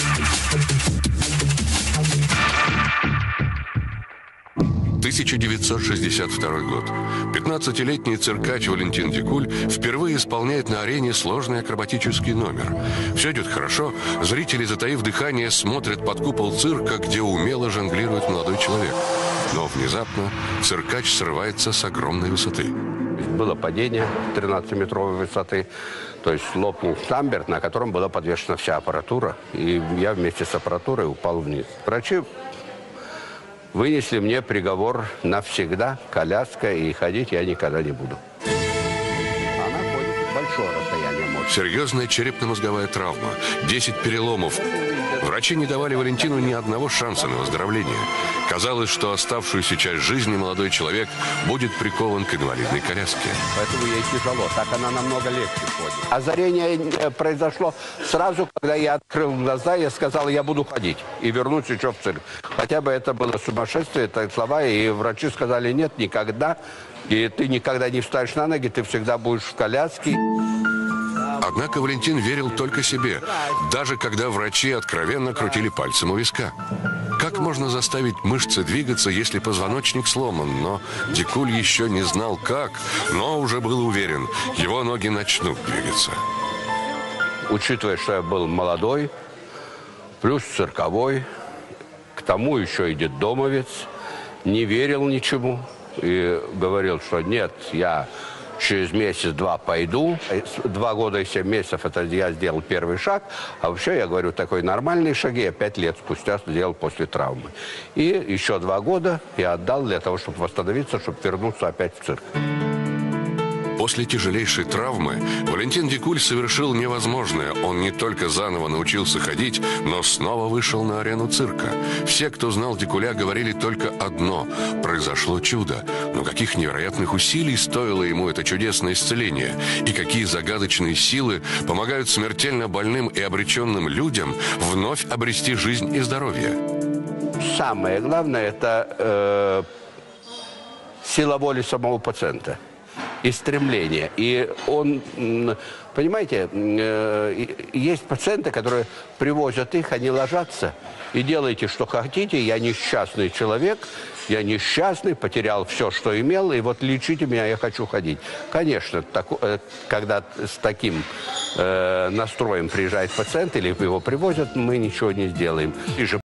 «1962 год. 15-летний циркач Валентин Дикуль впервые исполняет на арене сложный акробатический номер. Все идет хорошо, зрители, затаив дыхание, смотрят под купол цирка, где умело жонглирует молодой человек. Но внезапно циркач срывается с огромной высоты. Было падение 13-метровой высоты, то есть лопнул штамбер, на котором была подвешена вся аппаратура, и я вместе с аппаратурой упал вниз. Врачи вынесли мне приговор навсегда, коляска, и ходить я никогда не буду. Она ходит большое расстояние, может. серьезная черепно-мозговая травма, 10 переломов. Врачи не давали Валентину ни одного шанса на выздоровление. Казалось, что оставшуюся часть жизни молодой человек будет прикован к инвалидной коляске. Поэтому ей тяжело, так она намного легче ходит. Озарение произошло сразу, когда я открыл глаза, я сказал, я буду ходить и вернусь еще в цирк. Хотя бы это было сумасшествие, так слова, и врачи сказали, нет, никогда. И ты никогда не встанешь на ноги, ты всегда будешь в коляске. Однако Валентин верил только себе, даже когда врачи откровенно крутили пальцем у виска. Как можно заставить мышцы двигаться, если позвоночник сломан? Но Дикуль еще не знал как, но уже был уверен, его ноги начнут двигаться. Учитывая, что я был молодой, плюс цирковой, к тому еще и детдомовец, не верил ничему и говорил, что нет, я через месяц-два пойду. 2 года и 7 месяцев это я сделал первый шаг. А вообще, я говорю, такой нормальные шаги я 5 лет спустя сделал после травмы. И еще 2 года я отдал для того, чтобы восстановиться, чтобы вернуться опять в цирк. После тяжелейшей травмы Валентин Дикуль совершил невозможное. Он не только заново научился ходить, но снова вышел на арену цирка. Все, кто знал Дикуля, говорили только одно – произошло чудо. Но каких невероятных усилий стоило ему это чудесное исцеление? И какие загадочные силы помогают смертельно больным и обреченным людям вновь обрести жизнь и здоровье? Самое главное – это сила воли самого пациента. И стремление. И он, понимаете, есть пациенты, которые привозят их, они ложатся, и делайте, что хотите, я несчастный человек, я несчастный, потерял все, что имел, и вот лечите меня, я хочу ходить. Конечно, когда с таким настроем приезжает пациент или его привозят, мы ничего не сделаем.